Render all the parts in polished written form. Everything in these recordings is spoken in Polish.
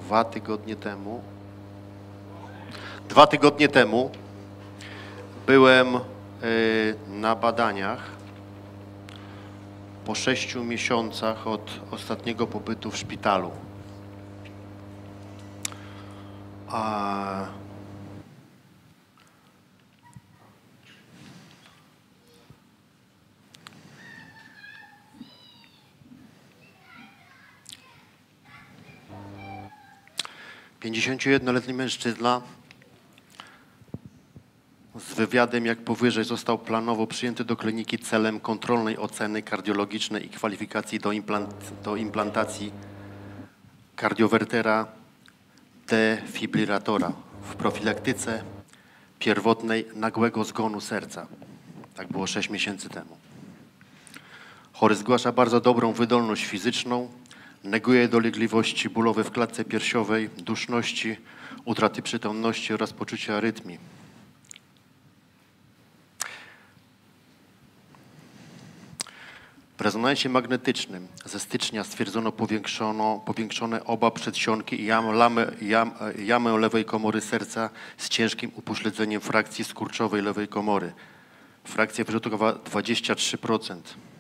Dwa tygodnie temu byłem na badaniach po 6 miesiącach od ostatniego pobytu w szpitalu. Pięćdziesięciojednoletni mężczyzna z wywiadem jak powyżej został planowo przyjęty do kliniki celem kontrolnej oceny kardiologicznej i kwalifikacji do implantacji kardiowertera defibrylatora w profilaktyce pierwotnej nagłego zgonu serca. Tak było 6 miesięcy temu. Chory zgłasza bardzo dobrą wydolność fizyczną, neguje dolegliwości bólowe w klatce piersiowej, duszności, utraty przytomności oraz poczucia arytmii. W rezonansie magnetycznym ze stycznia stwierdzono powiększone oba przedsionki i jamę lewej komory serca z ciężkim upośledzeniem frakcji skurczowej lewej komory. Frakcja wyrzutowa 23%.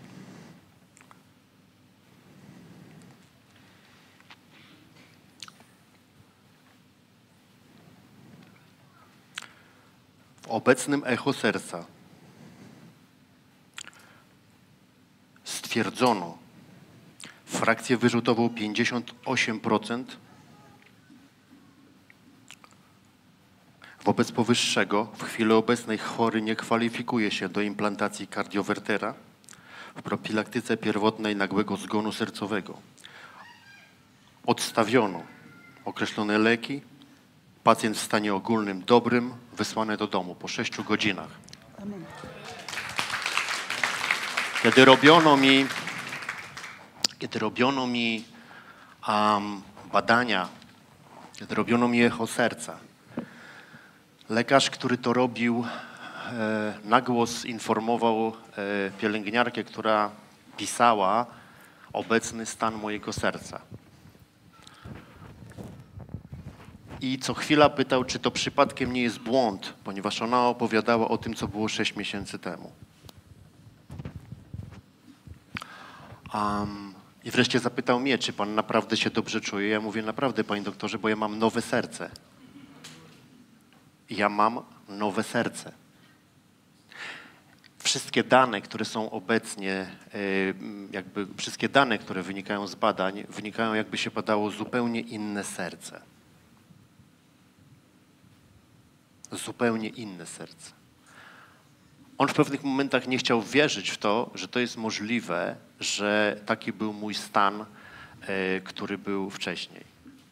W obecnym echo serca stwierdzono frakcję wyrzutową 58%. Wobec powyższego w chwili obecnej chory nie kwalifikuje się do implantacji kardiowertera w profilaktyce pierwotnej nagłego zgonu sercowego. Odstawiono określone leki. Pacjent w stanie ogólnym dobrym wysłany do domu po 6 godzinach. Amen. Kiedy robiono mi badania, kiedy robiono mi echo serca, lekarz, który to robił, na głos informował pielęgniarkę, która pisała obecny stan mojego serca. I co chwila pytał, czy to przypadkiem nie jest błąd, ponieważ ona opowiadała o tym, co było 6 miesięcy temu. I wreszcie zapytał mnie, czy pan naprawdę się dobrze czuje. Ja mówię, naprawdę, panie doktorze, bo ja mam nowe serce. Ja mam nowe serce. Wszystkie dane, które są obecnie, wszystkie dane, które wynikają z badań, wynikają, jakby się badało zupełnie inne serce. Zupełnie inne serce. On w pewnych momentach nie chciał wierzyć w to, że to jest możliwe, że taki był mój stan, który był wcześniej.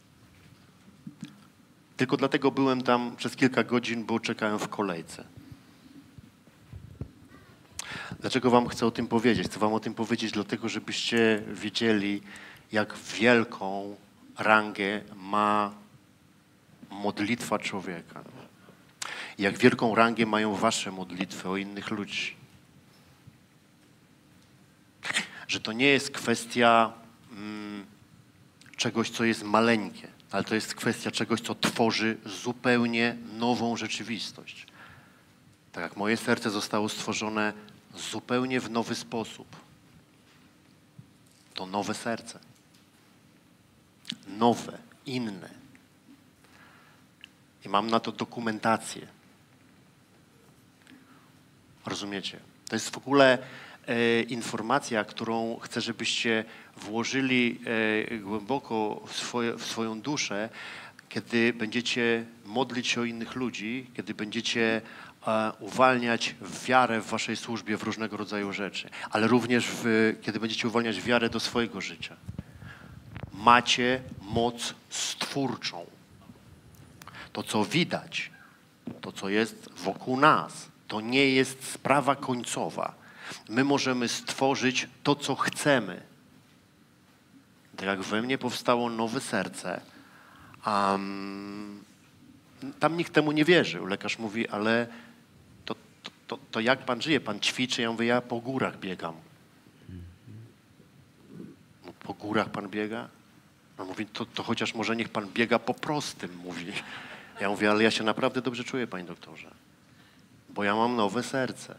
Tylko dlatego byłem tam przez kilka godzin, bo czekałem w kolejce. Dlaczego wam chcę o tym powiedzieć? Chcę wam o tym powiedzieć dlatego, żebyście wiedzieli, jak wielką rangę ma modlitwa człowieka. Jak wielką rangę mają wasze modlitwy o innych ludzi. Że to nie jest kwestia czegoś, co jest maleńkie, ale to jest kwestia czegoś, co tworzy zupełnie nową rzeczywistość. Tak jak moje serce zostało stworzone zupełnie w nowy sposób. To nowe serce. Nowe, inne. I mam na to dokumentację. Rozumiecie? To jest w ogóle informacja, którą chcę, żebyście włożyli głęboko w swoją duszę, kiedy będziecie modlić się o innych ludzi, kiedy będziecie uwalniać wiarę w waszej służbie w różnego rodzaju rzeczy, ale również kiedy będziecie uwalniać wiarę do swojego życia. Macie moc stwórczą. To, co widać, to, co jest wokół nas, to nie jest sprawa końcowa. My możemy stworzyć to, co chcemy. Tak jak we mnie powstało nowe serce, tam nikt temu nie wierzył. Lekarz mówi, ale to jak pan żyje? Pan ćwiczy? Ja mówię, ja po górach biegam. No, po górach pan biega? On mówi, to chociaż może niech pan biega po prostym, mówi. Ja mówię, ale ja się naprawdę dobrze czuję, panie doktorze, bo ja mam nowe serce.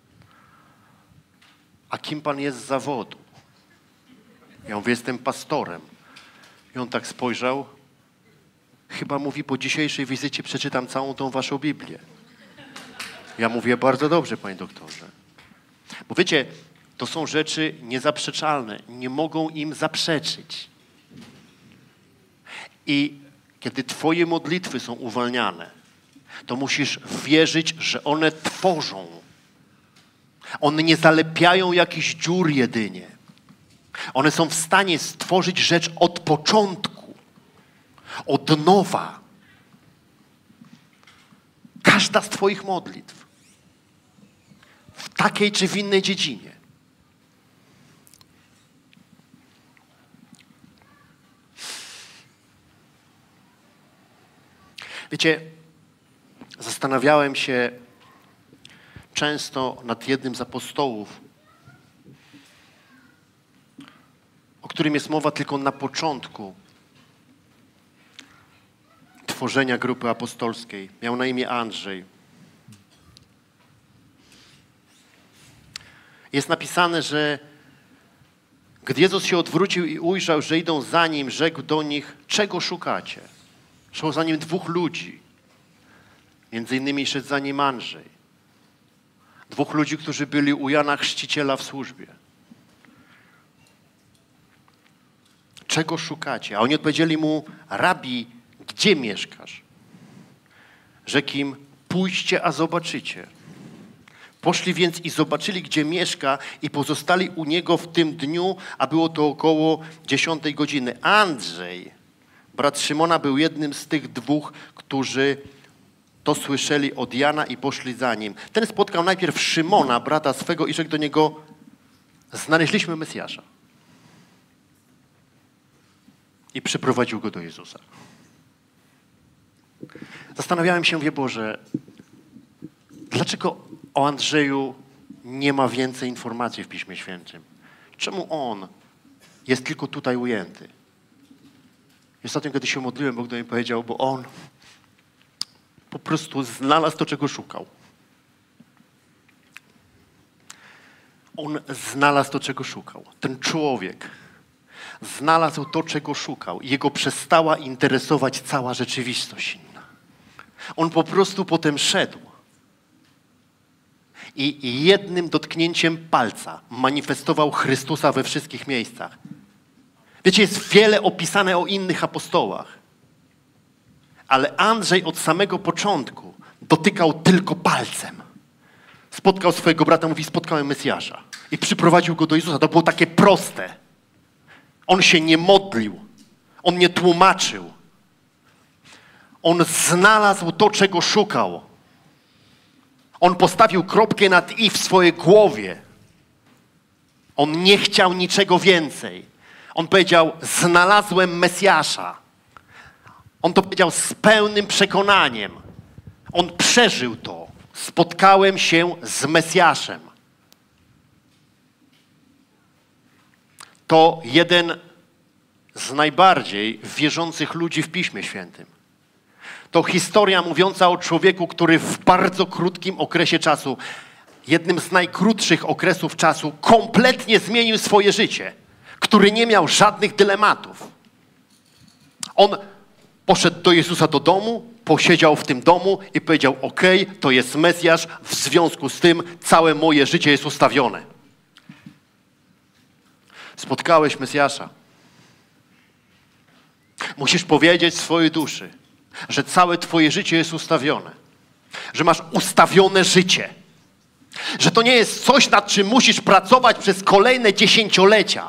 A kim pan jest z zawodu? Ja mówię, jestem pastorem. I on tak spojrzał, chyba mówi, po dzisiejszej wizycie przeczytam całą tą waszą Biblię. Ja mówię, bardzo dobrze, panie doktorze. Bo wiecie, to są rzeczy niezaprzeczalne. Nie mogą im zaprzeczyć. I kiedy twoje modlitwy są uwalniane, to musisz wierzyć, że one tworzą. One nie zalepiają jakichś dziur jedynie. One są w stanie stworzyć rzecz od początku, od nowa. Każda z twoich modlitw. W takiej czy w innej dziedzinie. Wiecie, zastanawiałem się często nad jednym z apostołów, o którym jest mowa tylko na początku tworzenia grupy apostolskiej. Miał na imię Andrzej. Jest napisane, że gdy Jezus się odwrócił i ujrzał, że idą za Nim, rzekł do nich, czego szukacie? Szło za Nim dwóch ludzi. Między innymi szedł za Nim Andrzej. Dwóch ludzi, którzy byli u Jana Chrzciciela w służbie. Czego szukacie? A oni odpowiedzieli mu, Rabi, gdzie mieszkasz? Rzekł im, pójdźcie, a zobaczycie. Poszli więc i zobaczyli, gdzie mieszka i pozostali u niego w tym dniu, a było to około 10 godziny. Andrzej, brat Szymona, był jednym z tych dwóch, którzy to słyszeli od Jana i poszli za nim. Ten spotkał najpierw Szymona, brata swego, i rzekł do niego, znaleźliśmy Mesjasza. I przyprowadził go do Jezusa. Zastanawiałem się, wie Boże, dlaczego o Andrzeju nie ma więcej informacji w Piśmie Świętym? Czemu on jest tylko tutaj ujęty? I ostatnio, kiedy się modliłem, Bóg do mnie powiedział, bo on po prostu znalazł to, czego szukał. On znalazł to, czego szukał. Ten człowiek znalazł to, czego szukał. Jego przestała interesować cała rzeczywistość inna. On po prostu potem szedł. I jednym dotknięciem palca manifestował Chrystusa we wszystkich miejscach. Wiecie, jest wiele opisane o innych apostołach. Ale Andrzej od samego początku dotykał tylko palcem. Spotkał swojego brata, mówi, spotkałem Mesjasza. I przyprowadził go do Jezusa. To było takie proste. On się nie modlił. On nie tłumaczył. On znalazł to, czego szukał. On postawił kropkę nad i w swojej głowie. On nie chciał niczego więcej. On powiedział, znalazłem Mesjasza. On to powiedział z pełnym przekonaniem. On przeżył to. Spotkałem się z Mesjaszem. To jeden z najbardziej wierzących ludzi w Piśmie Świętym. To historia mówiąca o człowieku, który w bardzo krótkim okresie czasu, jednym z najkrótszych okresów czasu, kompletnie zmienił swoje życie, który nie miał żadnych dylematów. On poszedł do Jezusa do domu, posiedział w tym domu i powiedział, okej, to jest Mesjasz, w związku z tym całe moje życie jest ustawione. Spotkałeś Mesjasza. Musisz powiedzieć swojej duszy, że całe twoje życie jest ustawione. Że masz ustawione życie. Że to nie jest coś, nad czym musisz pracować przez kolejne dziesięciolecia.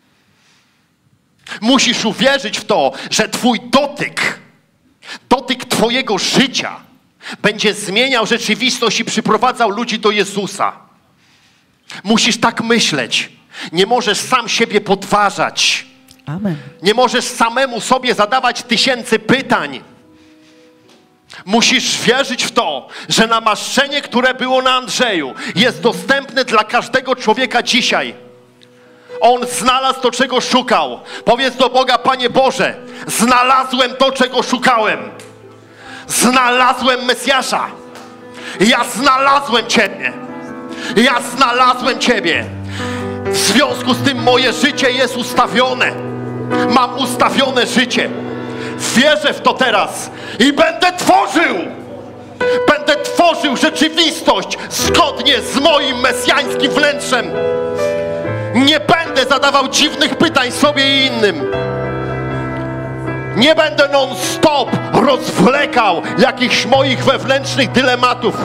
Musisz uwierzyć w to, że twój dotyk twojego życia będzie zmieniał rzeczywistość i przyprowadzał ludzi do Jezusa. Musisz tak myśleć. Nie możesz sam siebie podważać. Amen. Nie możesz samemu sobie zadawać tysięcy pytań. Musisz wierzyć w to, że namaszczenie, które było na Andrzeju, jest dostępne dla każdego człowieka dzisiaj. On znalazł to, czego szukał. Powiedz do Boga: Panie Boże, znalazłem to, czego szukałem. Znalazłem Mesjasza. Ja znalazłem Ciebie. Ja znalazłem Ciebie. W związku z tym moje życie jest ustawione. Mam ustawione życie. Wierzę w to teraz i będę tworzył. Będę tworzył rzeczywistość zgodnie z moim mesjańskim wnętrzem. Nie będę zadawał dziwnych pytań sobie i innym. Nie będę non-stop rozwlekał jakichś moich wewnętrznych dylematów.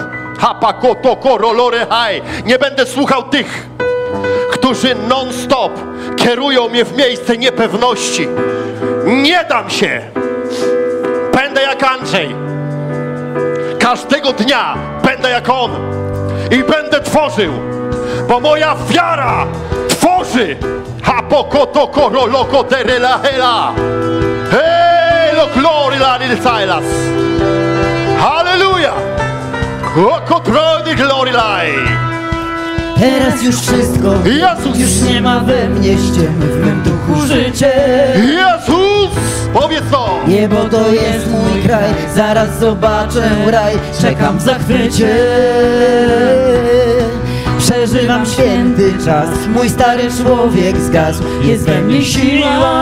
Nie będę słuchał tych, którzy non-stop kierują mnie w miejsce niepewności. Nie dam się. Będę jak Andrzej. Każdego dnia będę jak on. I będę tworzył, bo moja wiara tworzy. Halleluja! Teraz już wszystko, Jezus! już nie ma we mnie ściem, w mym duchu życie. Jezus! Powiedz to! Niebo to jest mój kraj, zaraz zobaczę raj, czekam w zachwycie. Przeżywam święty czas, mój stary człowiek zgasł, jest we mnie siła.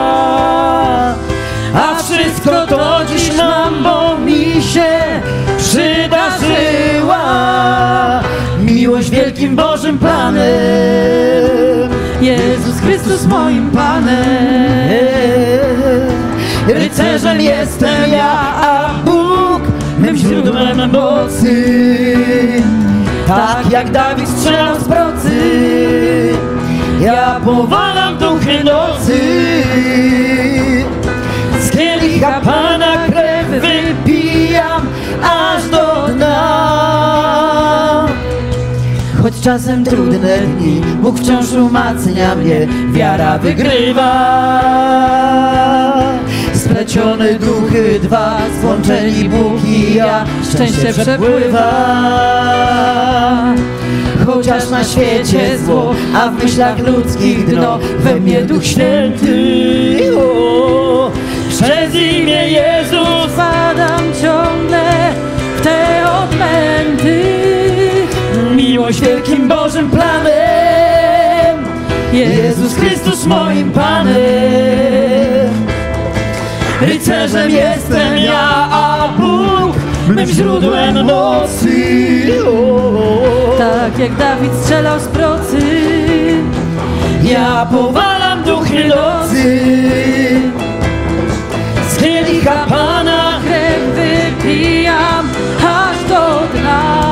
A wszystko to dziś mam, bo mi się przydarzyła. Miłość wielkim Bożym planem, Jezus Chrystus moim Panem. Rycerzem jestem ja, a Bóg mym źródłem mocy. Tak jak Dawid strzelał z procy, ja powalam duchy nocy. Z kielicha Pana krew wypijam aż do dna. Choć czasem trudne dni, Bóg wciąż umacnia mnie, wiara wygrywa. Splecione duchy dwa, złączeni Bóg i ja, szczęście przepływa. Chociaż na świecie zło, a w myślach ludzkich dno, we mnie Duch Święty. O, przez imię Jezus padam ciągle w te odmęty. Miłość wielkim Bożym planem, Jezus Chrystus moim Panem. Rycerzem jestem ja, a Bóg mym źródłem mocy. Tak jak Dawid strzelał z procy, ja powalam duchy nocy. Z kielicha Pana krew wypijam aż do dna.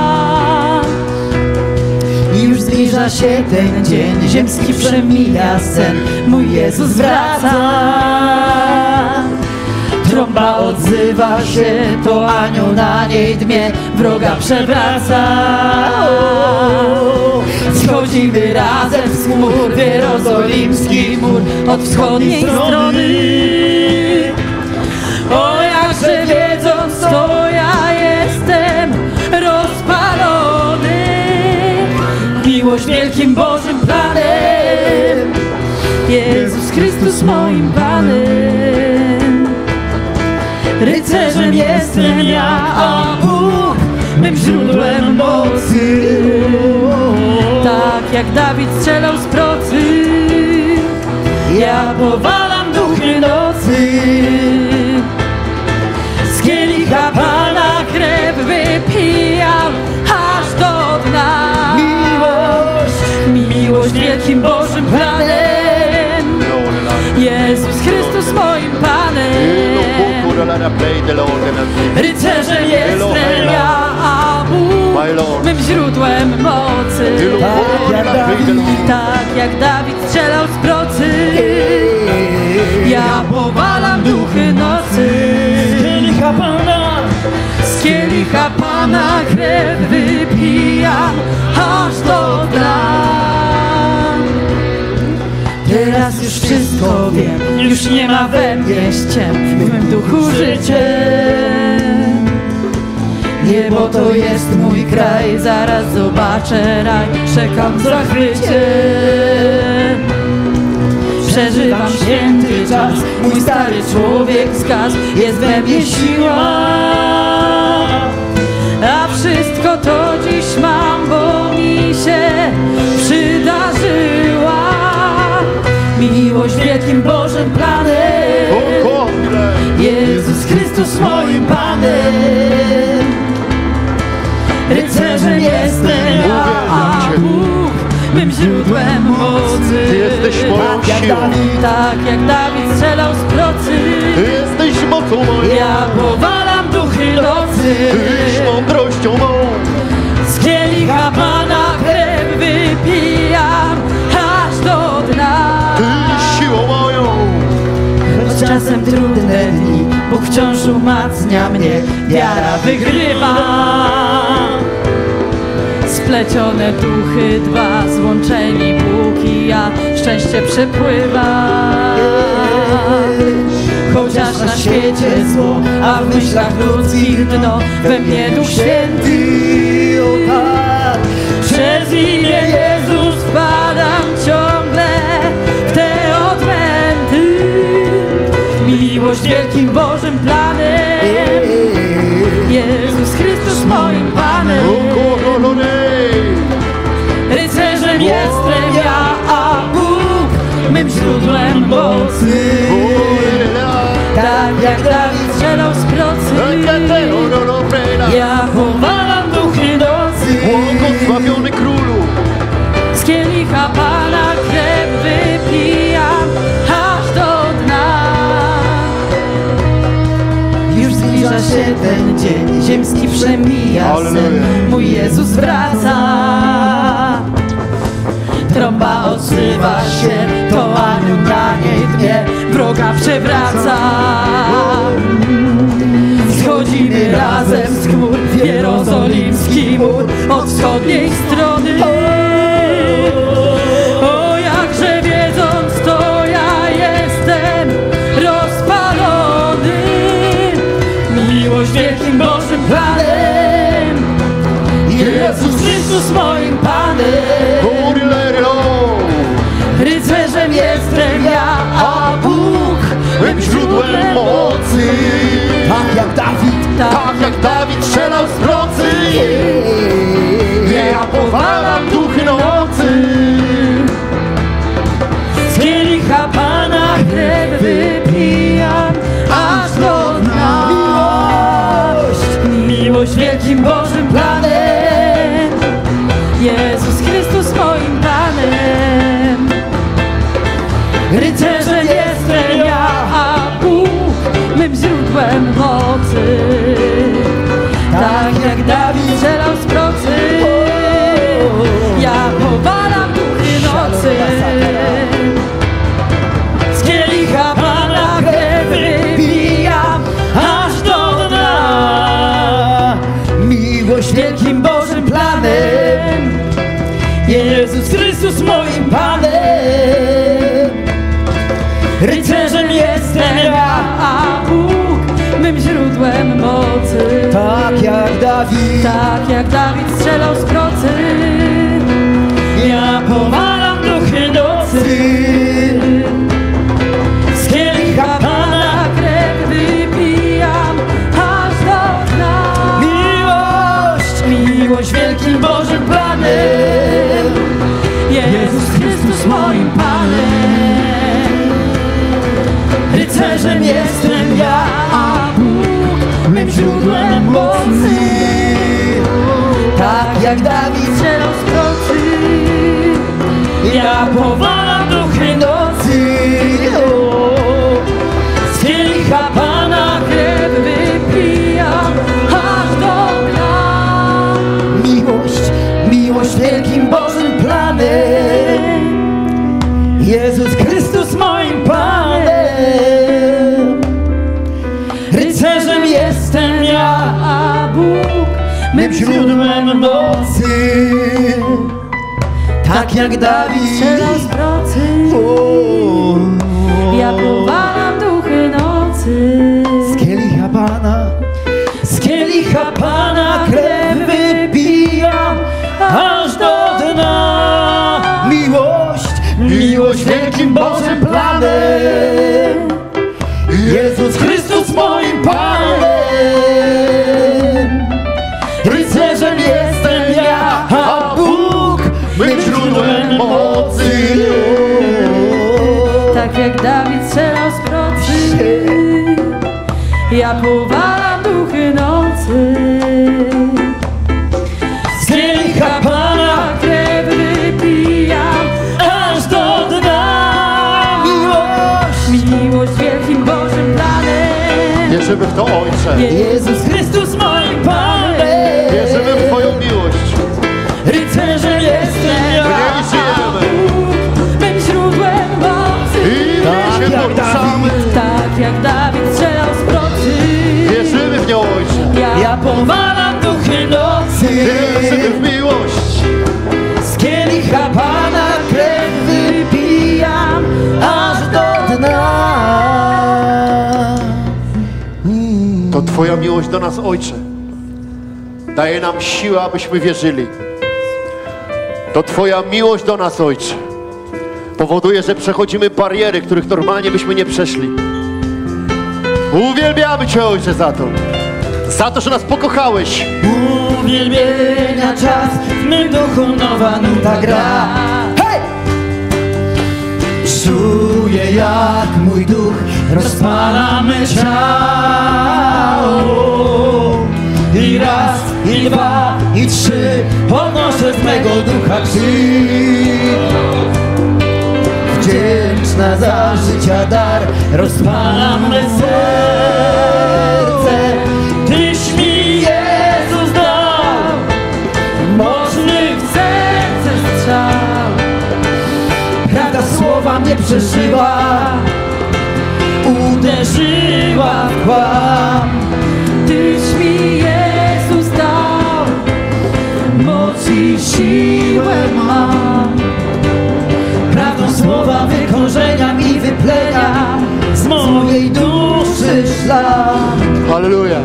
I już zbliża się ten dzień, ziemski przemija sen, mój Jezus wraca. Trąba odzywa się, to anioł na niej dmie, wroga przewraca. Schodzimy razem z chmur w jerozolimski mur od wschodniej strony. O, jakże wiedząc to ja jestem rozpalony. Miłość wielkim Bożym planem, Jezus Chrystus moim Panem. Rycerzem jestem ja, a Bóg mym źródłem mocy. Tak jak Dawid strzelał z procy, ja powalam duchy nocy. Z kielicha Pana krew wypijam aż do dna. Miłość wielkim Bożym planem, Jezus Chrystus moim Panem. Rycerzem jestem ja, a Bóg mym źródłem mocy. Tak jak Dawid strzelał z procy, ja powalam duchy nocy. Z kielicha Pana krew wypijam aż do dna. Teraz już wszystko wiem, już nie ma we mnie ściem, w mym duchu życie. Niebo to jest mój kraj, zaraz zobaczę raj, czekam w zachwycie. przeżywam święty czas. Mój stary człowiek zgasł, jest we mnie siła. A wszystko to dziś mam, bo mi się przydarzyła miłość wielkim Bożym planem. Jezus Chrystus moim Panem. Rycerzem jestem ja, a Bóg mym źródłem mocy. Ty jesteś moją siłą. Tak jak Dawid strzelał z procy. Ty jesteś mocą moją. Ja powalam duchy nocy. Tyś mądrością mą. Z kielicha Pana krew wypijam aż do dna. Ty siłą moją. Choć czasem trudne dni, Bóg wciąż umacnia mnie, wiara wygrywa. Splecione duchy dwa, złączeni Bóg i ja, szczęście przepływa. Chociaż na świecie zło, a w myślach ludzkich dno, we mnie Duch Święty. Przez imię Jezus wpadam ciągle w te odmęty. Miłość wielkim Bożym planem. Jezus Chrystus moim Panem. Rycerzem jestem ja, a Bóg mym źródłem mocy. Tak jak Dawid strzelał z procy. Ja powalam duchy nocy. Błogosławiony Królu. Z kielicha Pana krew wypijam aż do dna. Już zbliża się ten dzień, ziemski przemija sen. Mój Jezus wraca. Trąba odzywa się, to anioł na niej dnie, wroga przewraca. Schodzimy razem z chmur, jerozolimski mur od wschodniej strony. O, jakże wiedząc to ja jestem rozpalony miłość wielkim Bożym planem. Jezus Chrystus moim Panem. Rycerzem jestem ja, a Bóg mym źródłem mocy. Tak jak Dawid strzelał z procy. Ja powalam duchy nocy. Z kielicha Pana krew wypijam aż do dna. Miłość wielkim Bożym planem. Jezus Chrystus moim Panem. Rycerzem jestem ja, a Bóg mym źródłem mocy. Tak jak Dawid strzelał z procy. Ja powalam duchy nocy. Z kielicha Pana krew wypijam aż do dna. Miłość wielkim Bożym planem. Jezus Chrystus moim Panem. Rycerzem jestem ja, a Bóg mym źródłem mocy. Tak jak Dawid strzelał z procy. Ja powalam duchy nocy. Z kielicha Pana krew wypijam aż do dna. Miłość wielkim Bożym planem. Jezus Chrystus moim Panem. Rycerzem jestem ja, a Bóg mym źródłem mocy. Tak jak Dawid strzelał z procy. Ja powalam duchy nocy. Z kielicha Pana krew wypijam aż do dna. Miłość wielkim Bożym planem. Jezus Chrystus moim Panem. Rycerzem jestem ja, a Bóg mym źródłem mocy. Tak jak Dawid strzelał z procy. Ja powalam duchy nocy. Z kielicha Pana krew wypijam aż do dna. Miłość wielkim Bożym planem. Ja powalam duchy nocy. Z kielicha Pana Krew wypijam aż do dna. miłość wielkim Bożym planem. Wierzymy w to, Ojcze. Jezus Chrystus moim Panem. Wierzymy w Twoją miłość. Rycerzem jestem ja. W niej żyjemy. Mym źródłem mocy. I my się poruszamy. Tak jak Dawid strzelał z procy. Wierzymy w nią, Ojcze. Ja powalam duchy nocy. Wierzymy w miłość. Z kielicha Pana krew wypijam aż do dna. To Twoja miłość do nas, Ojcze, daje nam siłę, abyśmy wierzyli. To Twoja miłość do nas, Ojcze, powoduje, że przechodzimy bariery, których normalnie byśmy nie przeszli. Uwielbiamy Cię, Ojcze, za to. Za to, że nas pokochałeś. Uwielbienia czas, w mym duchu nowa nuta gra. Hej! Czuję jak mój duch rozpala me ciało. I raz, i dwa, i trzy podnoszę z mego ducha krzyk. Wdzięczna za życia dar rozpala me serce. Tyś mi Jezus dał mocny w serce strzał. Prawda słowa mnie przeszyła, uderzyła w kłam. Tyś mi Jezus dał, moc i siłę mam. Prawdą słowa wykorzeniam i wypleniam z mojej duszy szlam. Halleluja.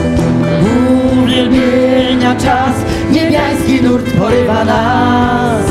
Uwielbienia czas, niebiański nurt porywa nas.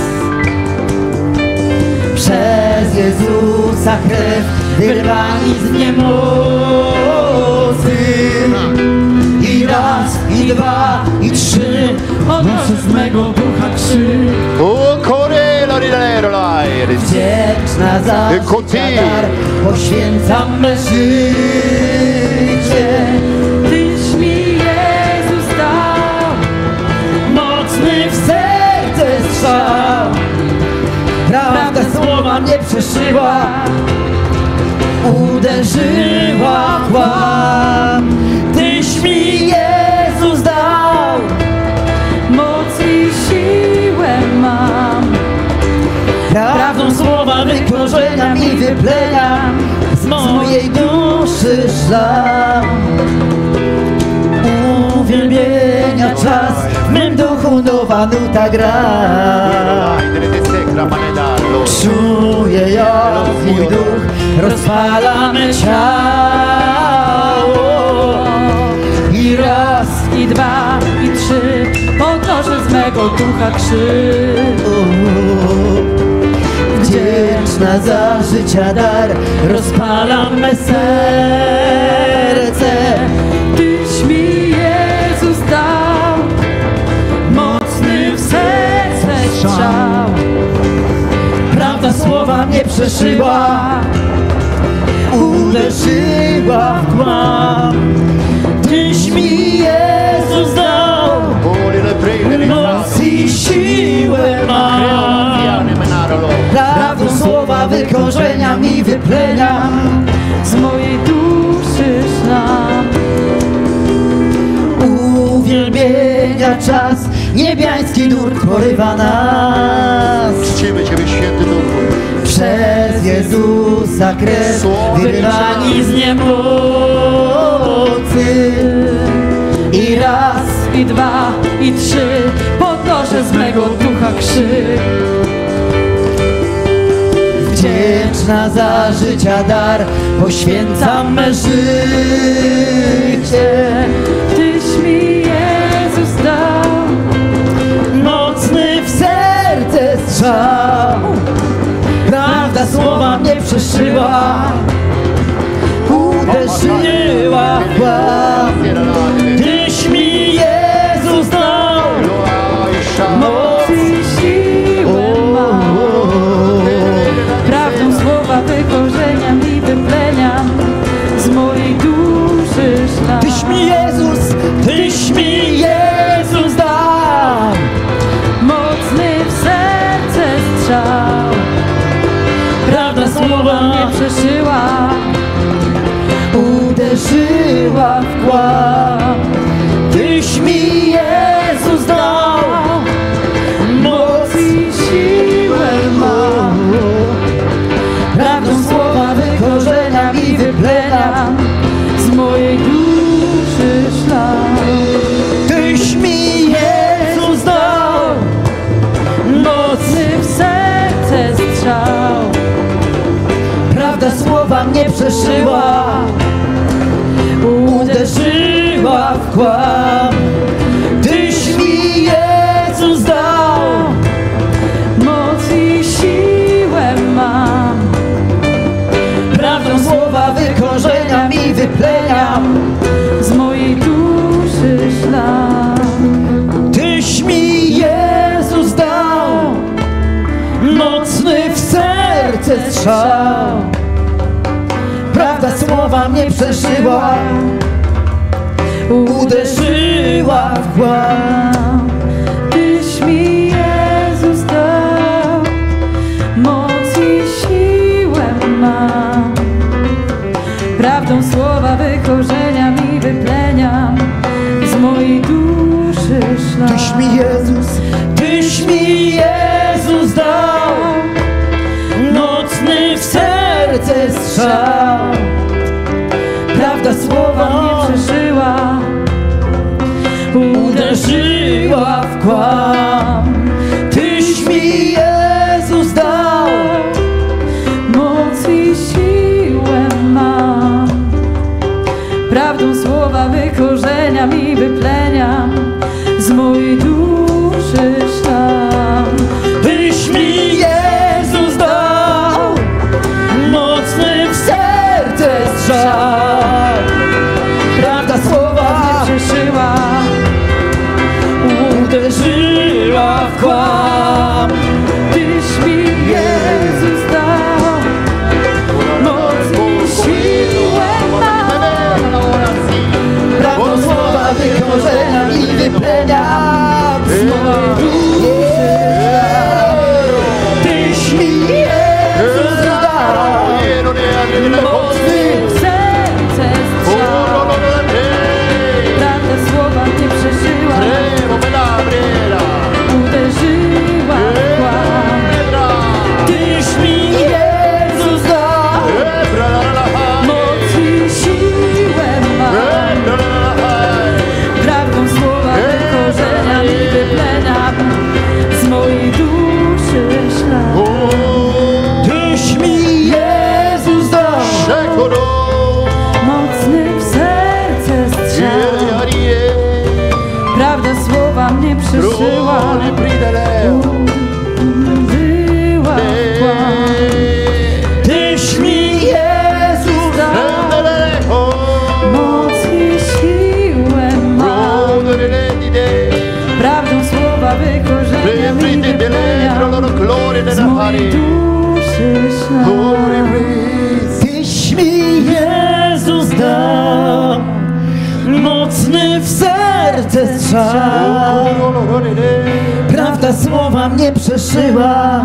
Przez Jezusa krew wyrwani z niemocy. I raz, i dwa, i trzy podnoszę z mego ducha krzyk. O, korela, rilero, lajry. Wdzięczna za życia dar poświęcam me życie. Tyś mi Jezus dał, Mocny w serce strzał. Prawda słowa mnie przeszyła, uderzyła w kłam. Tyś mi Jezus dał, moc i siłę mam. prawdą słowa wykorzeniam i wypleniam z mojej duszy szlam. Uwielbienia czas, w mym duchu nowa nuta gra. Czuję jak mój duch rozpala me ciało. I raz, I dwa, i trzy podnoszę z mego ducha krzyk. wdzięczna za życia dar rozpalam me serce. Tyś mi Jezus dał, mocny w serce strzał. Prawda słowa mnie przeszyła, uderzyła w kłam. Tyś mi Jezus dał, moc i siłę mam. Prawdą słowa wykorzeniam i wypleniam Z mojej duszy szlam. uwielbienia czas, niebiański nurt porywa nas. Czcimy Ciebie, Święty Duchu. Przez Jezusa krew wyrwani z niemocy. I raz, I dwa, i trzy podnoszę z mego ducha krzyk. wdzięczna za życia dar poświęcam me życie. Tyś mi Jezus dał, Mocny w serce strzał. Prawda słowa mnie przeszyła, uderzyła w kłam. Tyś mi Jezus dał, moc i siłę mam. Prawdą słowa wykorzeniam i wypleniam z mojej duszy przeżyła w kłam. Tyś mi, Jezus, dał moc i siłę mam. Prawdą słowa wykorzeniam i wypleniam z mojej duszy szlak. Tyś mi, Jezus, dał mocny w serce strzał. Prawda słowa mnie przeszyła, uderzyła w kłam. Tyś mi, Jezus, dał moc i siłę mam. Prawdą słowa wykorzeniam i wypleniam z mojej duszy szlak. Tyś mi, Jezus, dał mocny w serce strzał. Prawda słowa mnie przeszyła, uderzyła w kłam. Tyś mi, Jezus, dał moc i siłę mam. Prawdą słowa wykorzeniam i wypleniam z mojej duszy szlak. Tyś mi, Jezus, dał mocny w serce strzał. Prawda słowa mnie przeszyła, uderzyła w kłam. Tyś mi, Jezus, dał moc i siłę mam. Prawdą słowa wykorzeniam i wypleniam z mojej duszy szlak. Tyś mi, Jezus, dał mocny w serce strzał. Prawda słowa mnie przeszyła, uderzyła w kłam. Tyś mi, Jezus, dał moc i siłę mam. Prawdą słowa wykorzeniam i wypleniam z mojej duszy. Tyś mi, Jezus, dał mocny w serce strzał. Prawda słowa mnie przeszyła, uderzyła w kłam. Tyś mi, Jezus, dał moc i siłę mam. Prawdą słowa wykorzeniam i wypleniam z mojej duszy szlak. Tyś mi, Jezus, dał mocny w serce strzał. Prawda słowa mnie przeszyła, uderzyła w kłam. Tyś mi, Jezus, dał moc i siłę mam. Prawdą słowa wykorzeniam i wypleniam z mojej duszy szlak. Tyś mi, Jezus, dał mocny w serce strzał. Prawda słowa mnie przeszyła,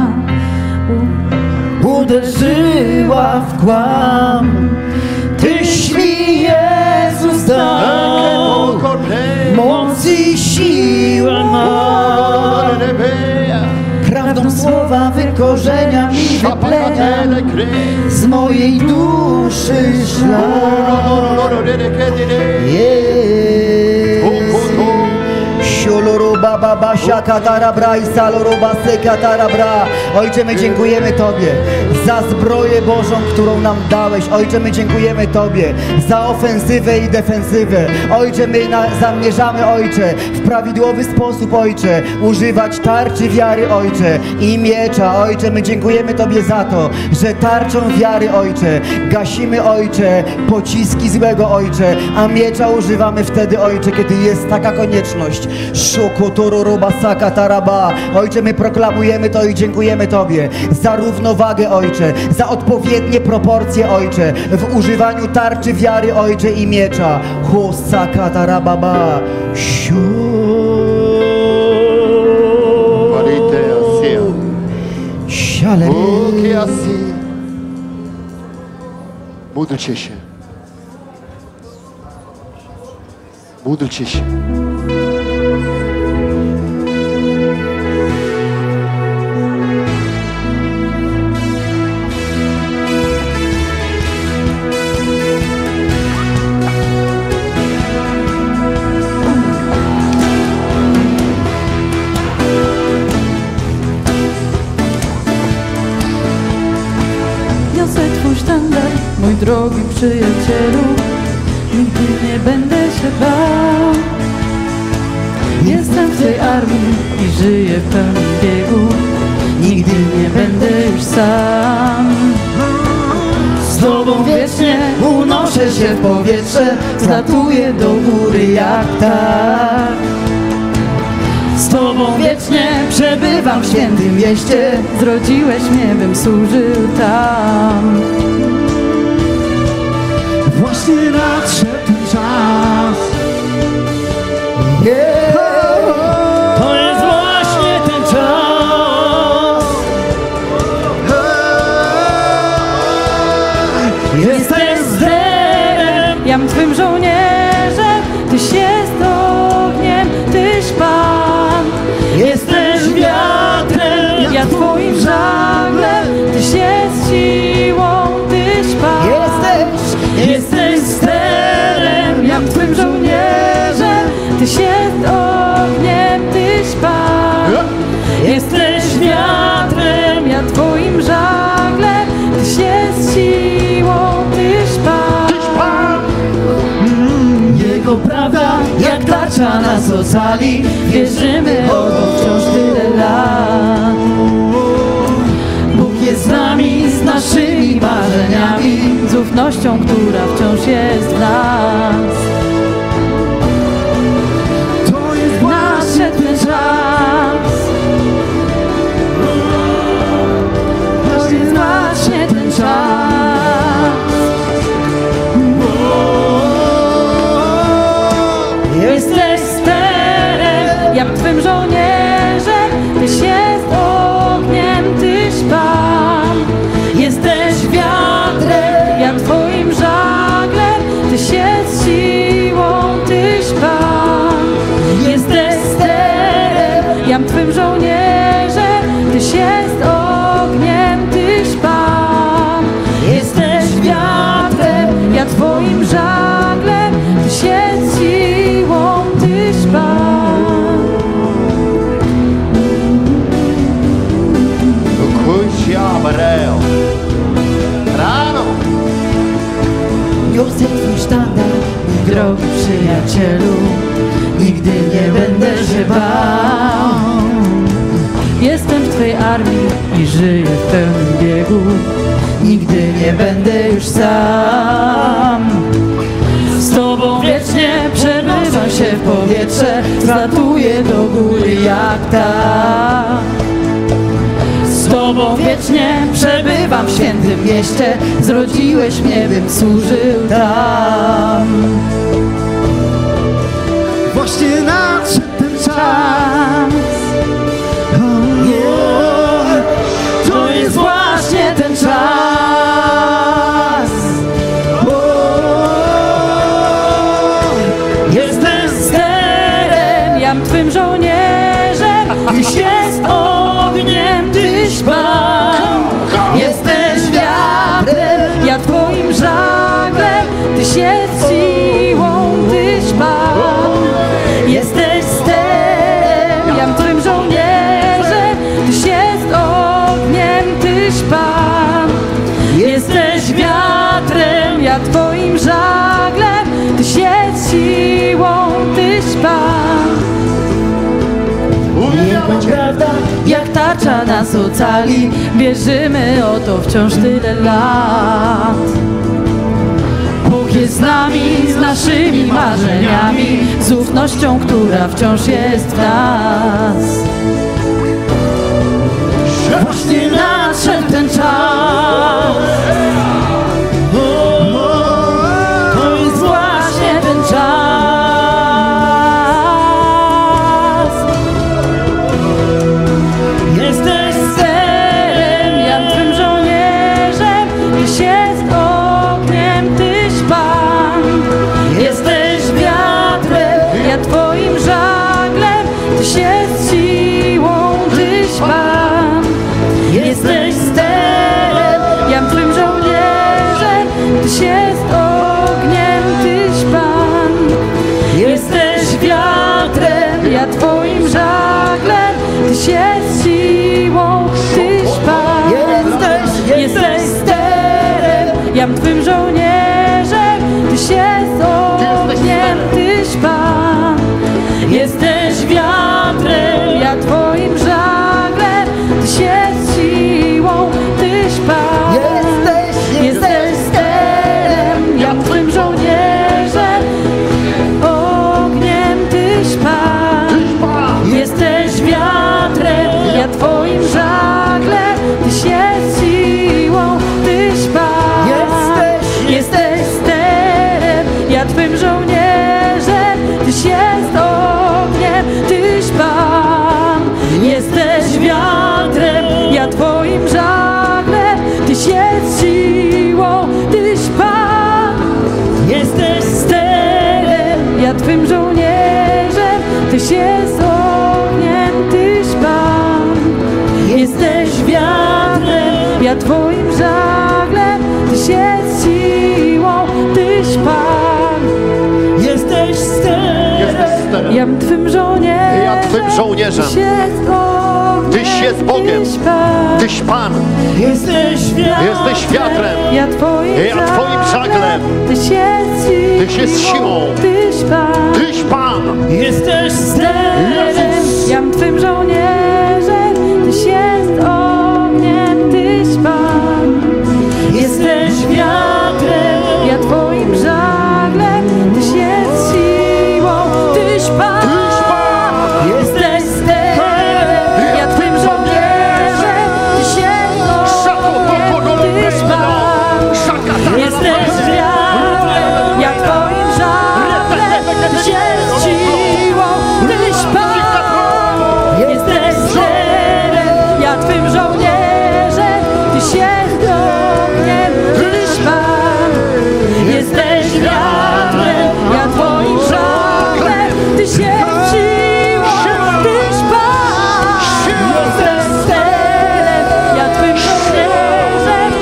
uderzyła w kłam. Tyś mi, Jezus, dał moc i siłę mam. Prawdą słowa wykorzeniam i wypleniam z mojej duszy szlak. Ojcze, my dziękujemy Tobie za zbroję Bożą, którą nam dałeś. Ojcze, my dziękujemy Tobie za ofensywę i defensywę. Ojcze, my zamierzamy, Ojcze, w prawidłowy sposób, Ojcze, używać tarczy wiary, Ojcze, i miecza. Ojcze, my dziękujemy Tobie za to, że tarczą wiary, Ojcze, gasimy, Ojcze, pociski złego, Ojcze, a miecza używamy wtedy, Ojcze, kiedy jest taka konieczność. Ojcze, my proklamujemy to i dziękujemy Tobie za równowagę, Ojcze, za odpowiednie proporcje, Ojcze, w używaniu tarczy wiary, Ojcze, i miecza. Módlcie się. Módlcie się. Niosę Twój sztandar, mój drogi przyjacielu, nigdy nie będę się bał. Jestem w tej armii i żyję w pełnym biegu, nigdy nie będę już sam. Z Tobą wiecznie unoszę się w powietrze, zlatuję do góry jak ptak. Z Tobą wiecznie przebywam w świętym mieście, zrodziłeś mnie, bym służył tam. Właśnie nadszedł ten czas. To jest właśnie ten czas. Jesteś zderem, jam Twym żołnierzem, Tyś jest ogniem, Tyś Pan. Jesteś wiatrem, ja Twoim żaglem, Tyś jest siłą, Tyś Pan. Jesteś sterem, jak Twym żołnierzem, Tyś jest ogniem, Tyś Pan. Jesteś wiatrem, ja Twoim żaglem, Tyś jest siłą, Tyś Pan. Jego prawda jak tarcza nas ocali, wierzymy o to wciąż tyle lat. Bóg jest z nami, z naszymi marzeniami, z ufnością, która wciąż jest w nas. To jest Nadszedł ten czas. To jest właśnie ten czas. Jesteś sterem, jak Twym żołnierzem, Tyś jest ogniem, Tyś Pan. Jesteś wiatrem, jak Twoim żaglem, Tyś jest siłą, Tyś Pan. Jesteś sterem, jak Twym żołnierzem, Tyś jest ogniem, Tyś Pan. Jesteś wiatrem, jak Twoim żaglem, Tyś jest siłą, Tyś Pan. Rano. Niosę Twój sztandar, mój drogi przyjacielu, nigdy nie będę się bał. Jestem w Twej armii i żyję w pełnym biegu, nigdy nie będę już sam. Z Tobą wiecznie przebywam się w powietrze, zlatuję do góry jak ptak. Z Tobą wiecznie przebywam w świętym mieście, zrodziłeś mnie, bym służył tam. właśnie nadszedł ten czas. To jest właśnie ten czas. Jestem sterem, jam Twym żołnierzem, Tyś jest ogniem, Tyś Pan. Jesteś wiatrem, ja Twoim żaglem, Tyś jest siłą, Tyś Pan. Jesteś sterem, jam Twym żołnierzem, Tyś jest ogniem, Tyś Pan. Jesteś wiatrem, ja Twoim żaglem, Tyś jest siłą, Tyś Pan. Jego prawda jak tarcza nas ocali, wierzymy o to wciąż tyle lat. Bóg jest z nami, z naszymi marzeniami, z ufnością, która wciąż jest w nas. Właśnie nadszedł ten czas. To jest właśnie ten czas. Jesteś sterem, ja Twym żołnierzem, Tyś jest ogniem, Tyś Pan. Jesteś wiatrem, Tyś jest siłą, Tyś Pan. Jesteś sterem, jam Twym żołnierzem. Tyś jest ogniem, Tyś Pan. Jesteś wiatrem, ja Twoim żaglem. Tyś jest siłą, Tyś Pan. Jesteś sterem, jam Twym żołnierzem. Tyś jest ogniem, Tyś Pan. Jesteś wiatrem, ja Twoim żaglem. Tyś jest siłą, Tyś Pan. Jesteś sterem, ja Twym żołnierzem. Ogniem Tyś Pan. Jesteś wiatrem, ja Twoim żaglem. Tyś jest siłą, Tyś Pan. Jesteś sterem, ja Twym żołnierzem. Tyś jest ogniem, Tyś Pan. Jesteś wiatrem, ja Twoim żaglem. Tyś jest siłą, Tyś Pan. Jesteś sterem, ja Twym żołnierzem. Tyś jest ogniem, Tyś Pan. Jesteś wiatrem, ja Twoim żaglem. Tyś jest siłą, Tyś Pan. Jesteś sterem, jam Twym żołnierzem. Ja Twym żołnierzem. Tyś jest ogniem, Tyś jest Bogiem. Tyś Pan. Tyś Pan. Jesteś wiatrem, ja Twoim żaglem. Tyś jest siłą, Tyś Pan. Tyś Pan. Jesteś sterem, jam Twym żołnierzem. Tyś jest ogniem, Tyś Pan. Jesteś wiatrem, ja Twoim żaglem. Tyś jest siłą, Tyś Pan. Jesteś sterem, ja Twym żołnierzem. Tyś jest ogniem, Tyś Pan. Jesteś wiatrem, ja Twoim żaglem. Tyś jest siłą, Tyś Pan. Jesteś sterem, ja Twym żołnierzem. Tyś jest ogniem, Tyś Pan. Jesteś wiatrem, ja Twoim żaglem. Tyś jest siłą, Tyś Pan. Jesteś sterem, ja Twym żołnierzem.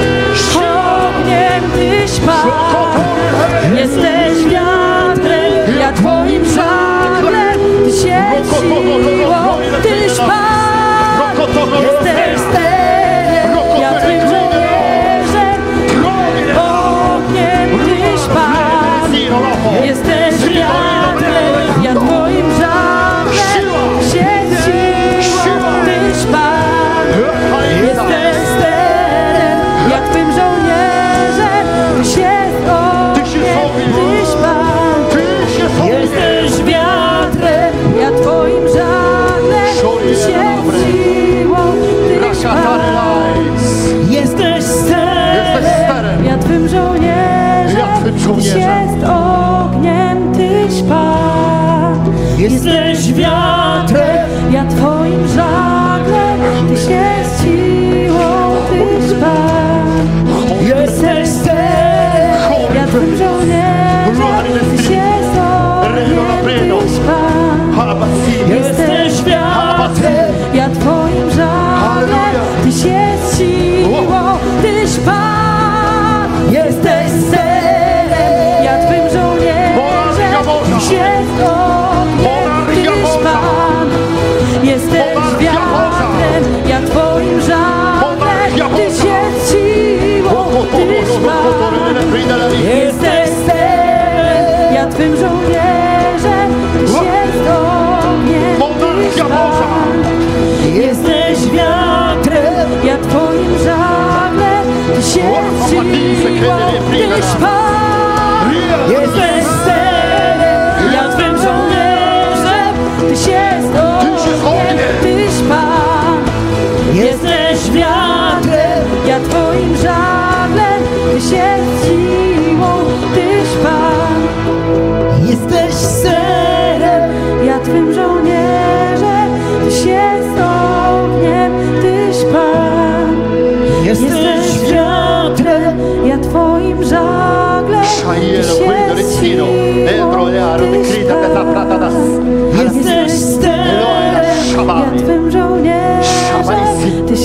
Ogniem, Tyś Pan. Jesteś wiatrem, ja Twoim żaglem. Tyś jest siłą, Tyś Pan. Jesteś sterem, ja Twym żołnierzem. Ogniem, Tyś Pan. Jesteś wiatrem, ja Twoim żaglem. Tyś jest siłą, Tyś Pan. Jesteś sterem, ja Twym żołnierzem. Tyś jest ogniem, Tyś Pan. Jesteś wiatrem, ja Twoim żaglem. Tyś jest siłą, Tyś Pan. Jesteś sterem, ja Twym żołnierzem. Tyś jest ogniem, Tyś Pan. Jesteś wiatrem, ja Twoim żaglem. Tyś jest siłą, Tyś Pan. Jesteś sterem, ja Twym żołnierzem. Tyś jest ogniem, Tyś Pan. Jesteś wiatrem, ja Twoim żaglem. Tyś jest siłą, Tyś Pan. Jesteś sterem, ja Twym żołnierzem. Tyś jest ogniem, Tyś Pan. Jesteś wiatrem, ja Twoim żaglem. Tyś jest siłą, Tyś Pan. Jesteś sterem, ja Twym żołnierzem. Tyś jest ogniem, Tyś Pan. Jesteś wiatrem, ja Twoim żaglem. Tyś jest siłą, Tyś Pan. Jesteś sterem, ja Twym żołnierzem. Tyś jest ogniem, Tyś Pan. Jesteś wiatrem, ja Twoim żaglem. Tyś jest siłą, Tyś Pan. Jesteś serem, ja Twym żołnierzem. Tyś jest ogniem, Tyś Pan. Jesteś wiatrem, ja Twoim żaglem. Tyś jest siłą, Tyś Pan. Jesteś sterem,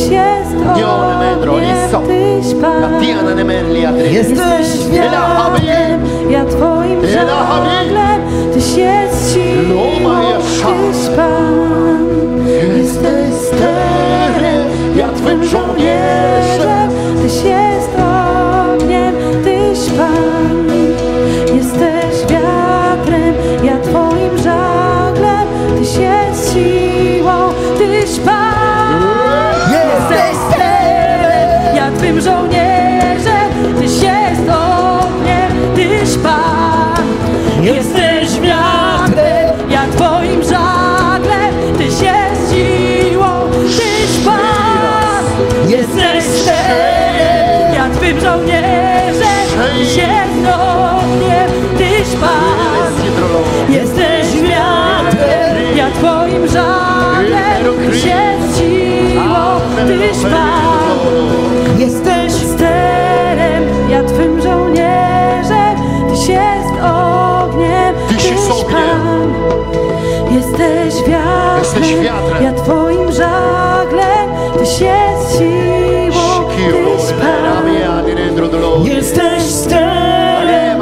jest ogniem, Tyś Pan. Jesteś wiatrem, ja Twoim żaglem, Tyś jest siłą, Tyś Pan. Jesteś sterem, ja Twym żołnierzem, Tyś jest ogniem, Tyś Pan. Jesteś wiatrem, ja Twoim żaglem, Tyś jest siłą, Tyś Pan. Jesteś sterem, ja Twym żołnierzem, Tyś jest ogniem, Tyś Pan. Jesteś wiatrem, ja Twoim żaglem, Tyś jest siłą, Tyś Pan. Jesteś sterem, ja Twym żołnierzem, Tyś jest ogniem, Tyś Pan. Jesteś wiatrem, ja Twoim żaglem, Tyś jest siłą, Tyś Pan. Jesteś sterem, ja Twym żołnierzem, Tyś jest ogniem, Tyś Pan. Jesteś wiatrem, ja Twoim żaglem, Tyś jest siłą, Tyś Pan. Jesteś sterem,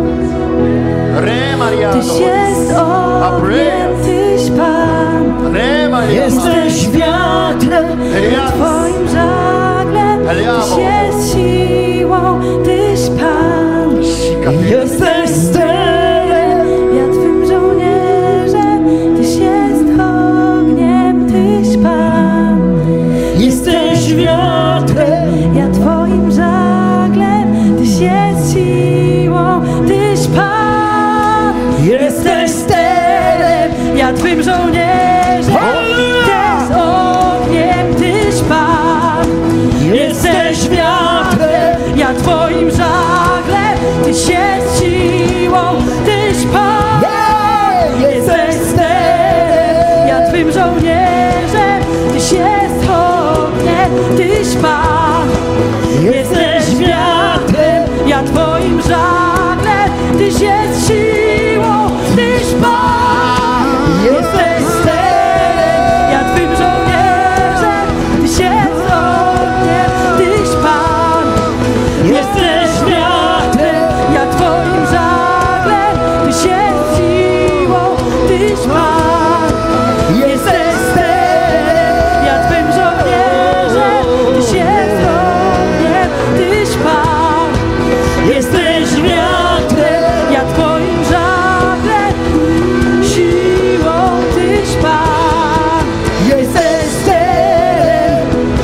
Tyś jest ogniem, Tyś Pan. Jesteś wiatrem, ja Twoim żaglem, Tyś jest siłą, Tyś Pan. Jesteś sterem, ja Twym żołnierzem, Tyś jest ogniem, Tyś Pan. Jesteś wiatrem, ja Twoim żaglem, Tyś jest siłą, Tyś Pan. Jesteś sterem, ja Twym żołnierzem, Tyś ogniem, Tyś Pan. Jesteś wiatrem, ja Twoim żaglem, Tyś jest siłą, Tyś Pan. Jesteś sterem, ja Twym żołnierzem, Tyś jest ogniem, Tyś Pan. Jesteś wiatrem, ja Twoim żaglem, Tyś jest siłą, Tyś Pan. Jesteś sterem, ja Twym żołnierzem, Tyś jest ogniem, Tyś Pan. Jesteś wiatrem, ja Twoim żaglem, Tyś jest siłą, Tyś Pan. Jesteś sterem, ja Twym żołnierzem, Tyś jest ogniem, Tyś Pan. Jesteś wiatrem, ja Twoim żaglem, siłą, Tyś Pan. Jesteś sterem,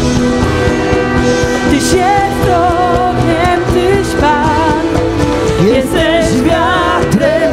Tyś jest ogniem, Tyś Pan. Jesteś wiatrem,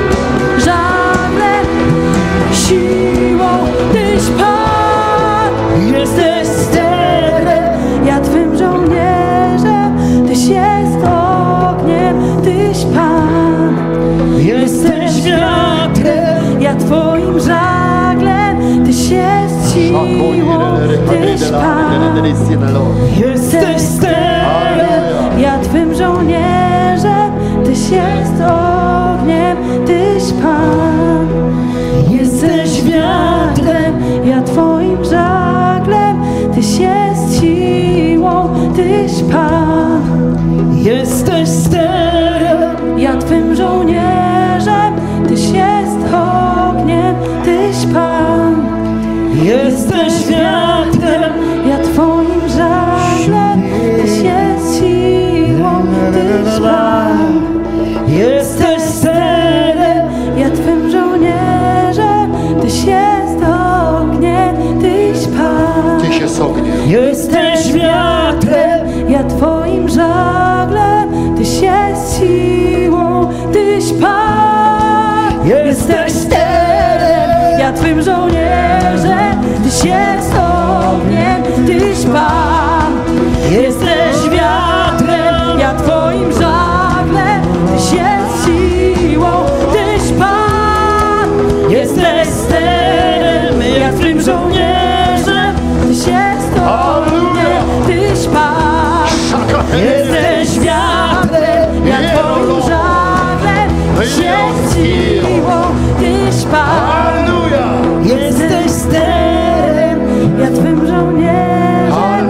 żaglem, siłą, Tyś Pan. Jesteś sterem, ja Twym żołnierzem, Tyś jest ogniem, Tyś Pan. Jesteś wiatrem, ja Twoim żaglem, Tyś jest siłą, Tyś Pan. Jesteś sterem, ja Twym żołnierzem, Tyś jest ogniem, Tyś Pan. Jesteś wiatrem, ja Twoim żaglem, Tyś jest siłą, Tyś Pan. Jesteś sterem, ja Twym żołnierzem, Tyś jest ogniem, Tyś Pan. Jesteś wiatrem, ja Twoim żaglem, Tyś jest siłą, Tyś Pan. Jesteś sterem, ja Twym żołnierzem, Tyś jest ogniem, Tyś Pan. Tyś jest ogniem. Jesteś wiatrem, ja Twoim żaglem, Tyś jest siłą, Tyś Pan. Jesteś sterem, ja Twym żołnierzem, Tyś jest ogniem, Tyś Pan. Jesteś wiatrem, ja Twoim żaglem, Tyś jest siłą, Tyś Pan. Jesteś sterem, ja Twym żołnierzem, Tyś jest ogniem, Tyś Pan. Jesteś wiatrem, ja Twoim żaglem, Tyś jest siłą, Tyś Pan. Jesteś sterem, ja Twym żołnierzem,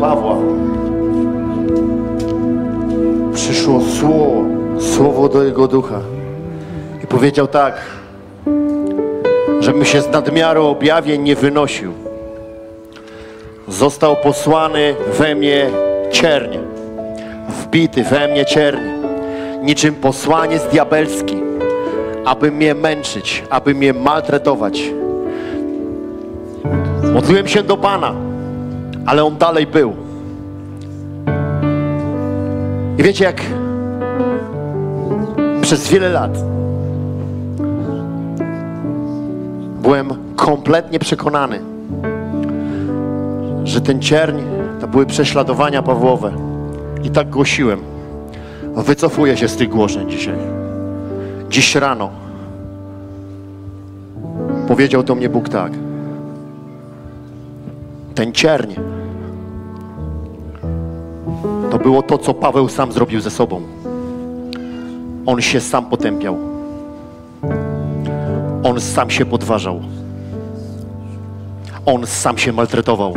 Pawła przyszło słowo do jego ducha i powiedział tak, żebym się z nadmiaru objawień nie wynosił. Został posłany we mnie cierń, wbity we mnie cierń, niczym posłaniec diabelski, aby mnie męczyć, aby mnie maltretować. Modliłem się do Pana, ale On dalej był. I wiecie, jak przez wiele lat byłem kompletnie przekonany, że ten cierń to były prześladowania Pawłowe. I tak głosiłem. Wycofuję się z tych głoszeń dzisiaj. Dziś rano powiedział do mnie Bóg tak. Ten cierń to było to, co Paweł sam zrobił ze sobą. On się sam potępiał. On sam się podważał. On sam się maltretował.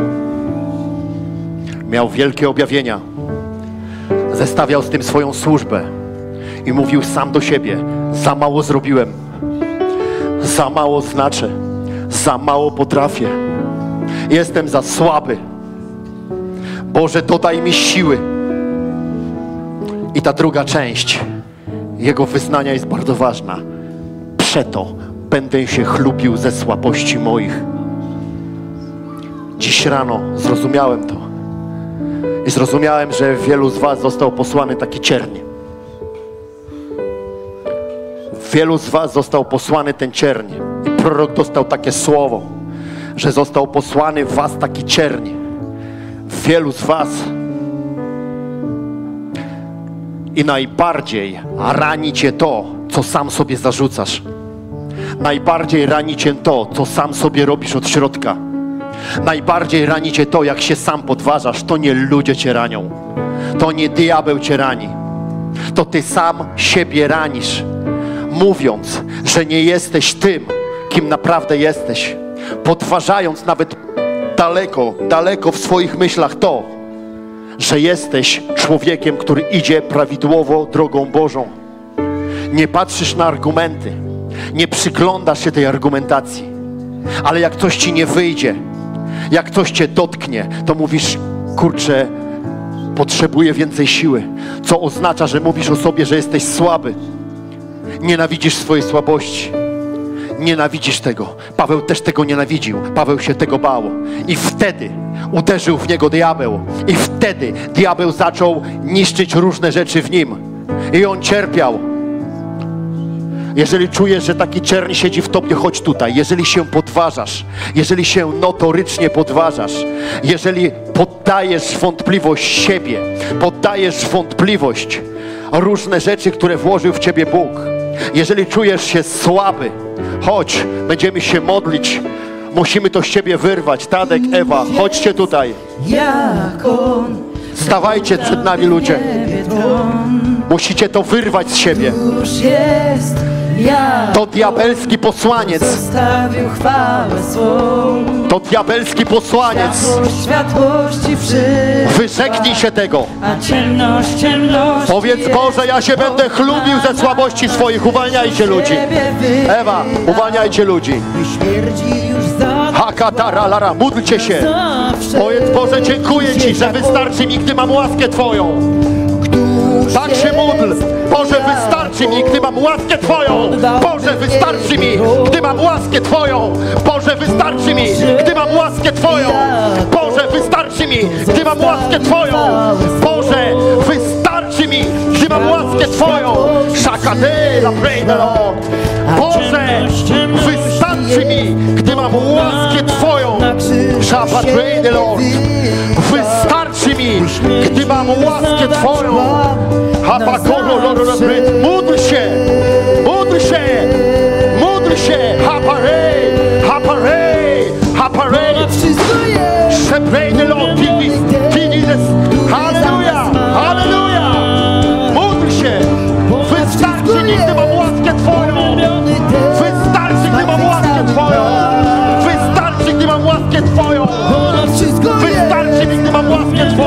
Miał wielkie objawienia. Zestawiał z tym swoją służbę i mówił sam do siebie: za mało zrobiłem, za mało znaczę, za mało potrafię, jestem za słaby. Boże, dodaj mi siły. I ta druga część jego wyznania jest bardzo ważna. Przeto będę się chlubił ze słabości moich. Dziś rano zrozumiałem to. I zrozumiałem, że wielu z was został posłany taki cierń. Wielu z was został posłany ten cierń. I prorok dostał takie słowo, że został posłany w was taki cierń. Wielu z was. I najbardziej rani cię to, co sam sobie zarzucasz. Najbardziej rani cię to, co sam sobie robisz od środka. Najbardziej rani cię to, jak się sam podważasz. To nie ludzie cię ranią. To nie diabeł cię rani. To ty sam siebie ranisz, mówiąc, że nie jesteś tym, kim naprawdę jesteś. Podważając nawet daleko w swoich myślach to, że jesteś człowiekiem, który idzie prawidłowo drogą Bożą. Nie patrzysz na argumenty. Nie przyglądasz się tej argumentacji. Ale jak coś ci nie wyjdzie, jak coś cię dotknie, to mówisz: kurczę, potrzebuję więcej siły. Co oznacza, że mówisz o sobie, że jesteś słaby. Nienawidzisz swojej słabości. Nienawidzisz tego. Paweł też tego nienawidził. Paweł się tego bał. I wtedy uderzył w niego diabeł. I wtedy diabeł zaczął niszczyć różne rzeczy w nim. I on cierpiał. Jeżeli czujesz, że taki cierń siedzi w tobie, chodź tutaj. Jeżeli się podważasz, jeżeli się notorycznie podważasz, jeżeli poddajesz wątpliwość siebie, poddajesz wątpliwość różne rzeczy, które włożył w ciebie Bóg, jeżeli czujesz się słaby, chodź, będziemy się modlić. Musimy to z ciebie wyrwać. Tadek, Ewa, chodźcie tutaj. Stawajcie przed nami, ludzie. Musicie to wyrwać z siebie. To diabelski posłaniec. To diabelski posłaniec. Wyrzeknij się tego. Powiedz: Boże, ja się będę chlubił ze słabości swoich. Uwalniajcie ludzi. Ewa, uwalniajcie ludzi. Hakatara lara, módlcie się. Powiedz: Boże, dziękuję Ci, że wystarczy mi, gdy mam łaskę Twoją. Tak się módl. Boże, wystarczy mi, gdy mam łaskę Twoją. Boże, wystarczy mi, gdy mam łaskę Twoją. Boże, wystarczy mi, gdy mam łaskę Twoją. Boże, wystarczy mi, gdy mam łaskę Twoją. Boże, wystarczy mi, gdy mam łaskę Twoją. Shakadela, pray the Lord. Boże, wystarczy mi, gdy mam łaskę Twoją. Shabbat, pray the Lord. Wystarczy mi, gdy mam łaskę Twoją. Módl się, módl się, módl się. Haparej, haparej, haparej. Pray the Lord, halleluja, halleluja. Módl się. Wystarczy mi, gdy mam łaskę Twoją. Wystarczy, gdy mam łaskę Twoją. Wystarczy, gdy mam łaskę Twoją. Wystarczy mi, gdy mam łaskę Twoją.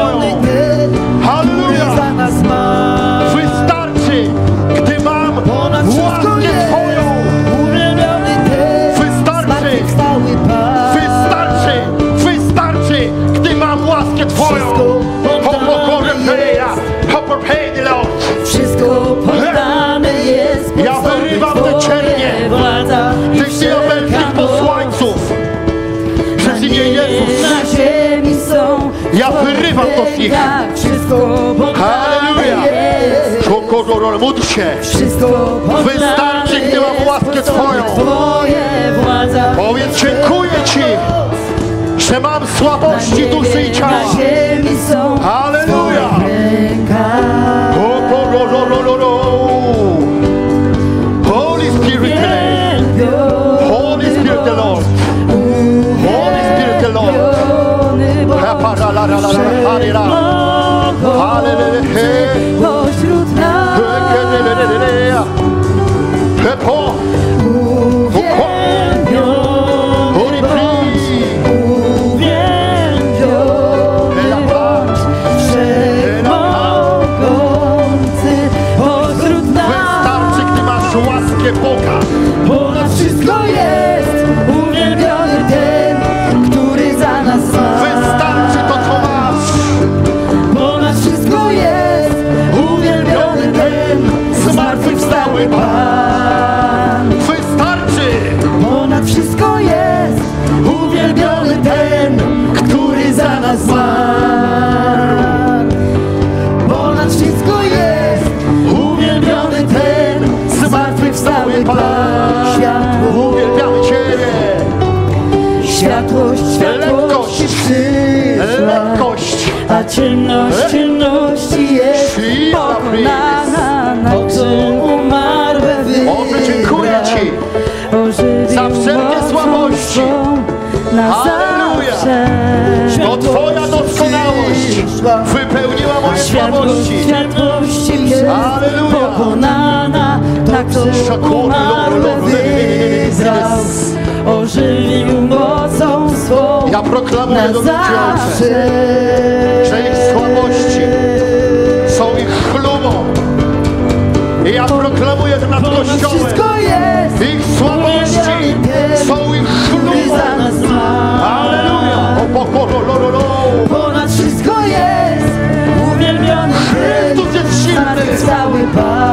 Wyrywam to z nich. Halleluja. Módl się. Wystarczy, gdy mam łaskę Twoją. Powiedz, dziękuję Ci, że mam słabości duszy i ciała. Halleluja. Holy Spirit, Holy Spirit the Lord. Holy Spirit the Lord. Pośród nas wystarczy, gdy masz łaskę Boga. ponad wszystko jest uwielbiony ten, który za nas zmarł. Wystarczy to, co masz. Ponad wszystko jest uwielbiony ten, zmartwychwstały Pan. Wystarczy. Ponad wszystko jest uwielbiony ten, który za nas zmarł. Ponad wszystko jest uwielbiony ten, zmartwychwstały Pan. Światło, Uwielbiamy Ciebie. światłość, światłości przyszła, Lekkość. a ciemność, ciemności jest pokonana. Nocą umarłe Boże, dziękuję Ci za wszelkie słabości. Na Halleluja. zawsze. Bo Twoja doskonałość wypełniła moje słabości. Światłości jest Halleluja. pokonana. Tak co umarłe wybrał, ożywił mocą swą. Ja proklamuję Na do ludzi, zawsze. że ich słabości są ich chlubą. I ja proklamuję to nad Kościołem. Wszystko jest Ich słabości są ich chlubą. za nas zmarł. Alleluja. Ponad wszystko jest uwielbiony Chrystus jest silny. cały Pan.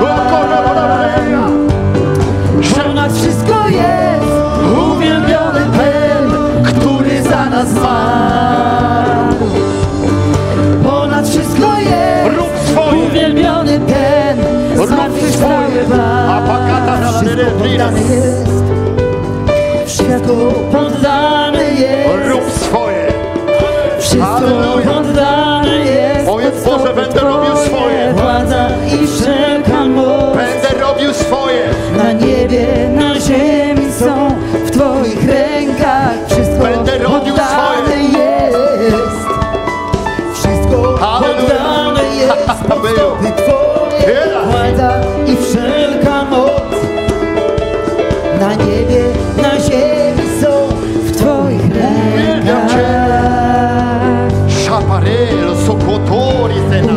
Ponad wszystko jest uwielbiony ten, który za nas zmarł. Ponad wszystko jest Rób swoje. uwielbiony ten, zmartwychwstały Pan. Wszystko poddane jest, wszystko poddane jest. Rób swoje. Wszystko Halleluja. poddane jest. Powiedz, Boże, będę robił swoje. Władza i wszelka moc Będę robił swoje. na niebie, na ziemi są w Twoich rękach. Wszystko Będę robił poddane swoje. jest. Wszystko Halleluja. poddane jest. Był. Ty Twoje władza i wszelka moc na niebie, na ziemi są w Twoich Uwielbiam Cię. rękach. Szaparelo, sokotori, sena.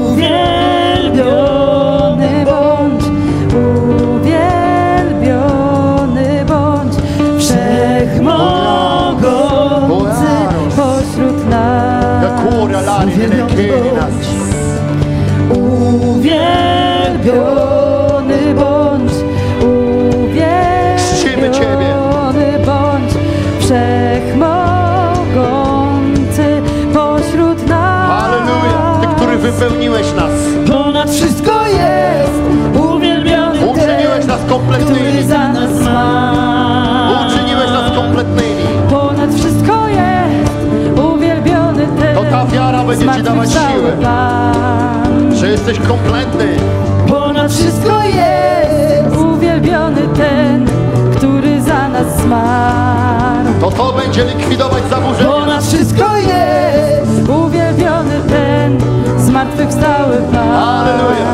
Uwielbiony bądź, uwielbiony bądź, wszechmogący pośród nas. Jakura lari nelle kenas. Uwielbiony bądź, Czcimy Ciebie. uwielbiony bądź, wszechmogący pośród nas. Halleluja. Ty, który wypełniłeś nas. Ponad wszystko jest uwielbiony Uczyniłeś nas ten, kompletnymi. który za nas zmarł. Uczyniłeś nas kompletnymi. Ponad wszystko jest uwielbiony ten, To ta wiara będzie Ci dawać zmartwychwstały siłę. Pan. Że jesteś kompletny. Ponad wszystko jest uwielbiony ten, który za nas zmarł. To będzie likwidować zaburzenia. Ponad wszystko jest uwielbiony ten, zmartwychwstały Pan. Halleluja.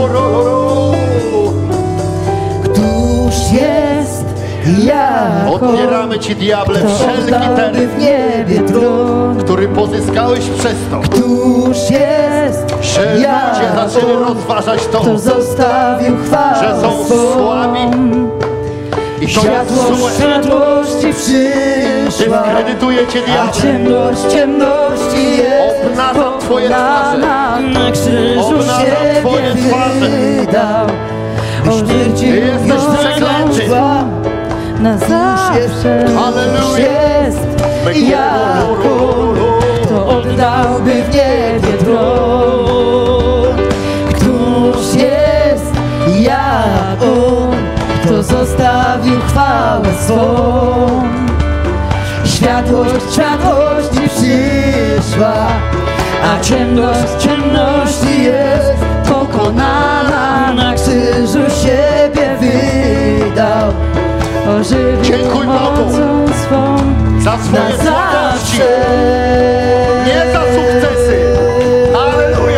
Któż jest jako Otwieramy Ci, diable, kto wszelki oddałby ten, w niebie tron? który pozyskałeś przez to, Któż jest że ludzie zaczęli jako rozważać to, kto zostawił chwałę że są swą? słabi i to jest Światłość złe. światłości przyszła, Dyskredytuje Cię, a diable. ciemność ciemności jest Obnaża Twoje twarze. pokonana. Na krzyżu Obnaża siebie Twoje twarze. wydał, Ty jesteś przeklęty. na zawsze. Halleluja. Jest jako kto oddałby w niebie tron? Któż jest jak On, kto zostawił chwałę swą? Światłość światłości przyszła, a ciemność ciemności jest pokonana. Na krzyżu siebie wydał, ożywił mocą swą za swoje na słabości, zawsze. nie za sukcesy. Halleluja!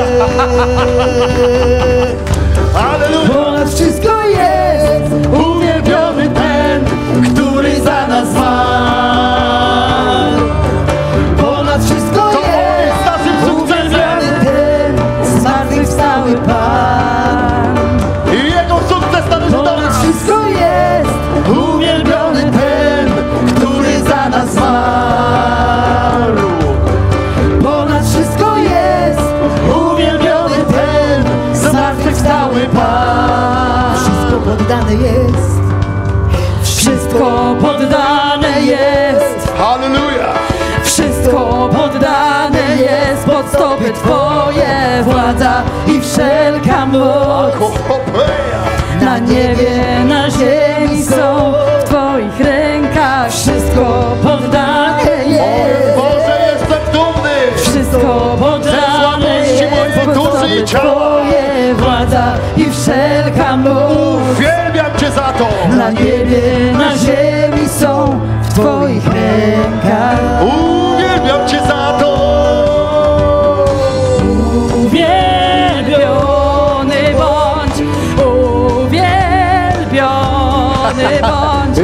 Halleluja! Ponad wszystko jest uwielbiony ten, który za nas zmarł. Ponad wszystko jest naszym uwielbiony ten, zmartwychwstały Pan. I Jego sukces należy do Ponad nas. wszystko jest uwielbiony ten, który za nas zmarł. Ponad wszystko jest uwielbiony ten, zmartwychwstały Pan. Wszystko poddane jest, wszystko poddane jest, Halleluja! wszystko poddane jest pod stopy Twoje, władza i wszelka moc. Na niebie, na ziemi są w Twoich rękach, wszystko poddane jest. Boże, jestem dumny! Wszystko poddane jest pod stopy Twoje, władza i wszelka moc. Uwielbiam Cię za to! Na niebie, na ziemi są w Twoich rękach. Uwielbiam Cię za to! Uwielbiony bądź, uwielbiony bądź,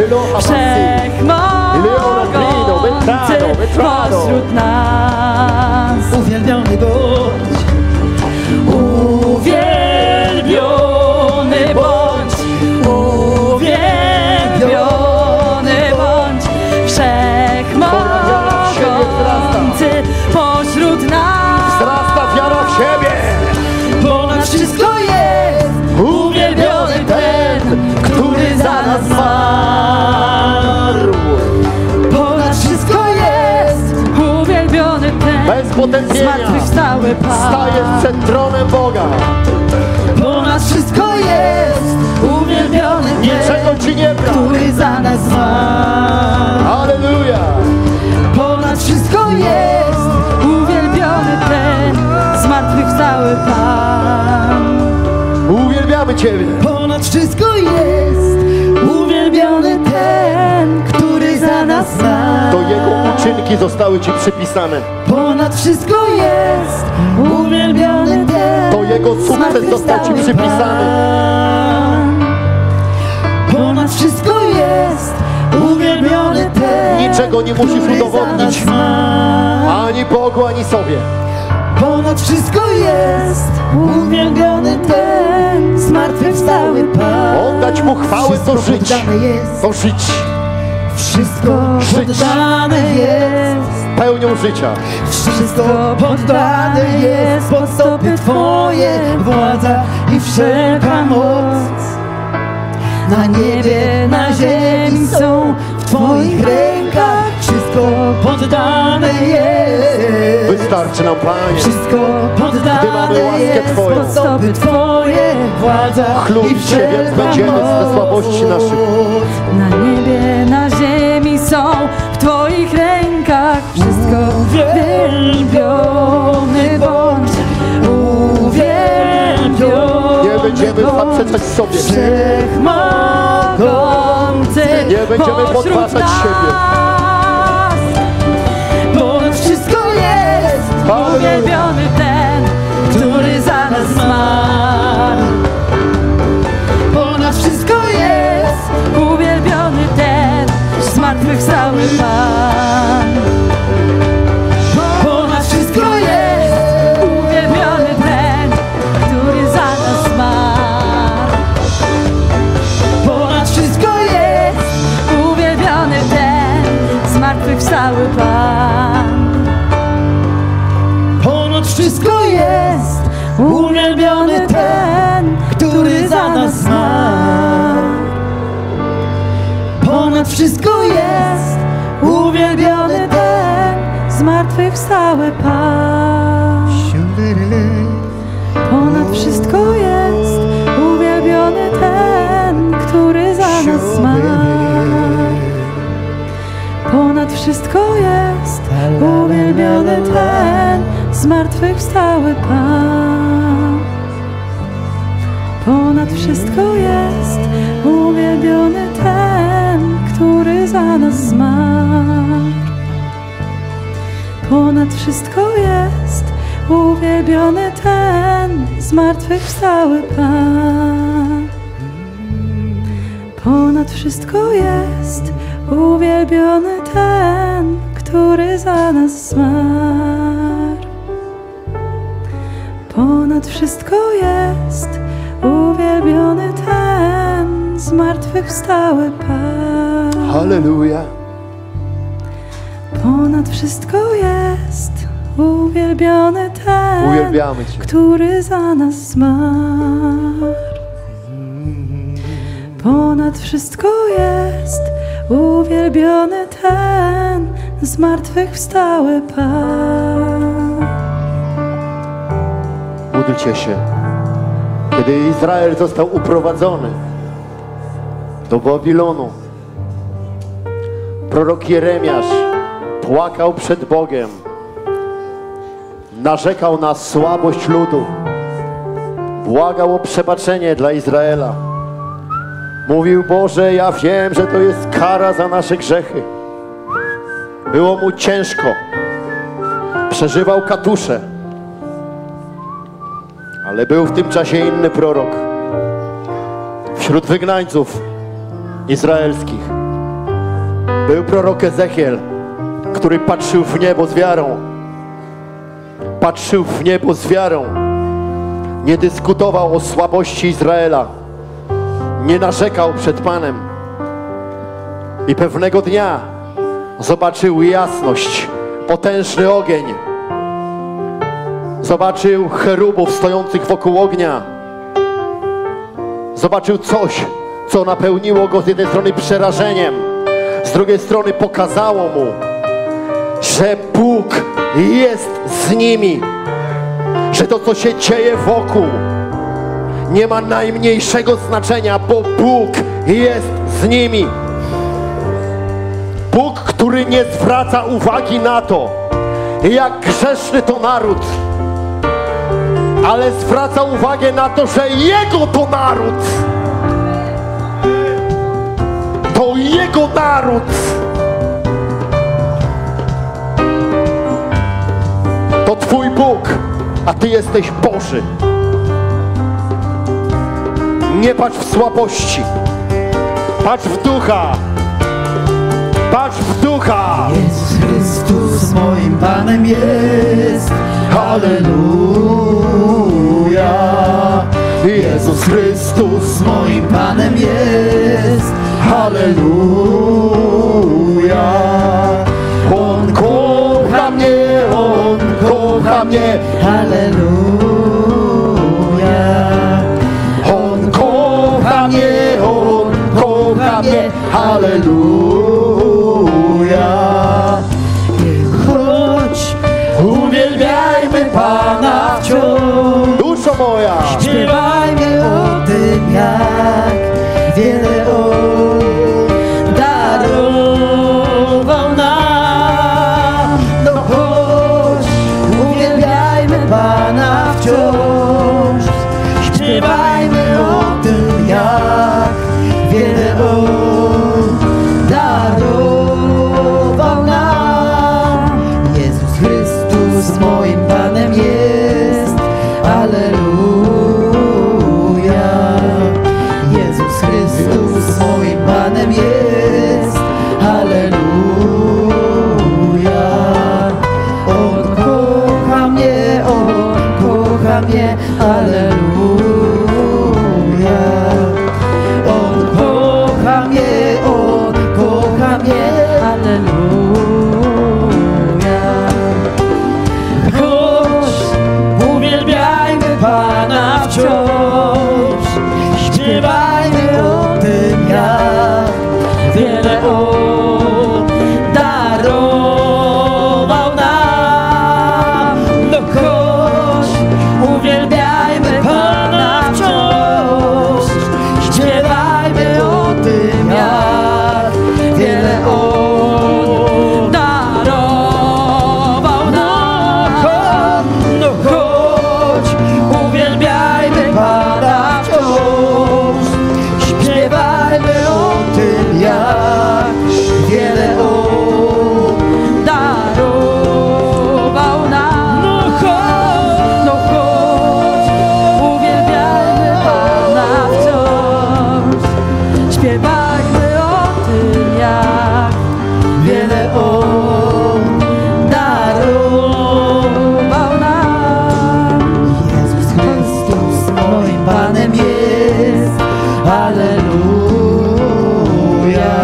wszechmogący pośród nas. Uwielbiony bądź, uwielbiony bądź, uwielbiony bądź, wszechmogący pośród nas. Wzrasta wiara w siebie! Ponad wszystko jest uwielbiony ten, który za nas zmarł. Ponad wszystko jest uwielbiony ten, Bez potępienia zmartwychwstały Pan. stajesz przed tronem Boga. Ponad wszystko jest uwielbiony ten, Niczego Ci nie brak. który za nas zmarł. Halleluja! Ponad wszystko jest uwielbiony ten, zmartwychwstały Pan. Uwielbiamy Ciebie! Ponad wszystko jest uwielbiony ten, który za nas zmarł. To Jego uczynki zostały Ci przypisane. Ponad wszystko jest uwielbiony ten, To Jego sukces został Ci przypisany. Pan. Ponad wszystko jest uwielbiony ten, Niczego nie musisz który za udowodnić. nas zmarł. Ani Bogu, ani sobie. Ponad wszystko jest uwielbiony ten, zmartwychwstały Pan. Oddać Mu chwałę, to żyć. Poddane jest, To żyć wszystko Żyć. poddane jest, pełnią życia. wszystko poddane jest pod stopy Twoje, władza i wszelka moc. Na niebie, na ziemi są w Twoich rękach, wszystko poddane jest. Wystarczy nam, Panie. Wszystko Gdy poddane mamy łaskę jest Twoją. pod stopy Twoje, władza i Chlubić się, więc wszelka będziemy ze moc. słabości naszych. Na niebie, na ziemi są w Twoich rękach, wszystko uwielbiony bądź, uwielbiony. Nie będziemy zaprzeczać sobie. Wszechmogący Nie będziemy pośród podważać siebie. nas. Ponad wszystko jest Halleluja. uwielbiony ten, który za nas zmarł. Ponad wszystko jest uwielbiony ten, zmartwychwstały Pan. Ponad wszystko jest uwielbiony ten, który za nas zmarł. Ponad wszystko jest uwielbiony ten, zmartwychwstały Pan. Ponad wszystko jest uwielbiony ten, który za nas zmarł. Ponad wszystko jest uwielbiony ten, zmartwychwstały zmartwychwstały Pan. Ponad wszystko jest uwielbiony ten, który za nas zmarł. Ponad wszystko jest uwielbiony ten, zmartwychwstały Pan. Ponad wszystko jest uwielbiony ten, który za nas zmarł. Ponad wszystko jest uwielbiony ten, zmartwychwstały Pan. Ponad wszystko jest uwielbiony ten, który za nas zmarł. Ponad wszystko jest uwielbiony ten, zmartwychwstały Pan. Halleluja. Ponad wszystko jest uwielbiony ten, Uwielbiamy Cię. który za nas zmarł. Ponad wszystko jest uwielbiony ten, zmartwychwstały Pan. Módlcie się. Kiedy Izrael został uprowadzony do Babilonu, prorok Jeremiasz płakał przed Bogiem, narzekał na słabość ludu, błagał o przebaczenie dla Izraela. Mówił: Boże, ja wiem, że to jest kara za nasze grzechy. Było mu ciężko, przeżywał katusze, ale był w tym czasie inny prorok wśród wygnańców izraelskich. Był prorok Ezechiel, który patrzył w niebo z wiarą. Patrzył w niebo z wiarą. Nie dyskutował o słabości Izraela. Nie narzekał przed Panem. I pewnego dnia zobaczył jasność, potężny ogień. Zobaczył cherubów stojących wokół ognia. Zobaczył coś, co napełniło go z jednej strony przerażeniem, z drugiej strony pokazało mu, że Bóg jest z nimi, że to, co się dzieje wokół, nie ma najmniejszego znaczenia, bo Bóg jest z nimi. Bóg, który nie zwraca uwagi na to, jak grzeszny to naród, ale zwraca uwagę na to, że Jego to naród. To Jego naród. To Twój Bóg, a Ty jesteś Boży. Nie patrz w słabości. Patrz w ducha. Patrz w ducha. Jezus Chrystus moim Panem jest. Halleluja. Jezus Chrystus moim Panem jest. Halleluja. On kocha mnie, On kocha mnie. Halleluja. On kocha mnie, On kocha mnie. Halleluja. Chodź, uwielbiajmy Pana wciąż. Duszo moja. Śpiewajmy o tym, jak wiele On darował nam. No chodź, uwielbiajmy Pana wciąż. Śpiewajmy o tym, jak wiele On darował nam. Jezus Chrystus moim Panem jest. Alleluja. Jezus Chrystus moim Panem jest. Alleluja. On kocha mnie, On kocha mnie. Alleluja. On kocha mnie, On kocha mnie. Alleluja. Chodź, uwielbiajmy Pana wciąż. Śpiewajmy o tym, jak wiele On darował nam. Panem jest. Alleluja.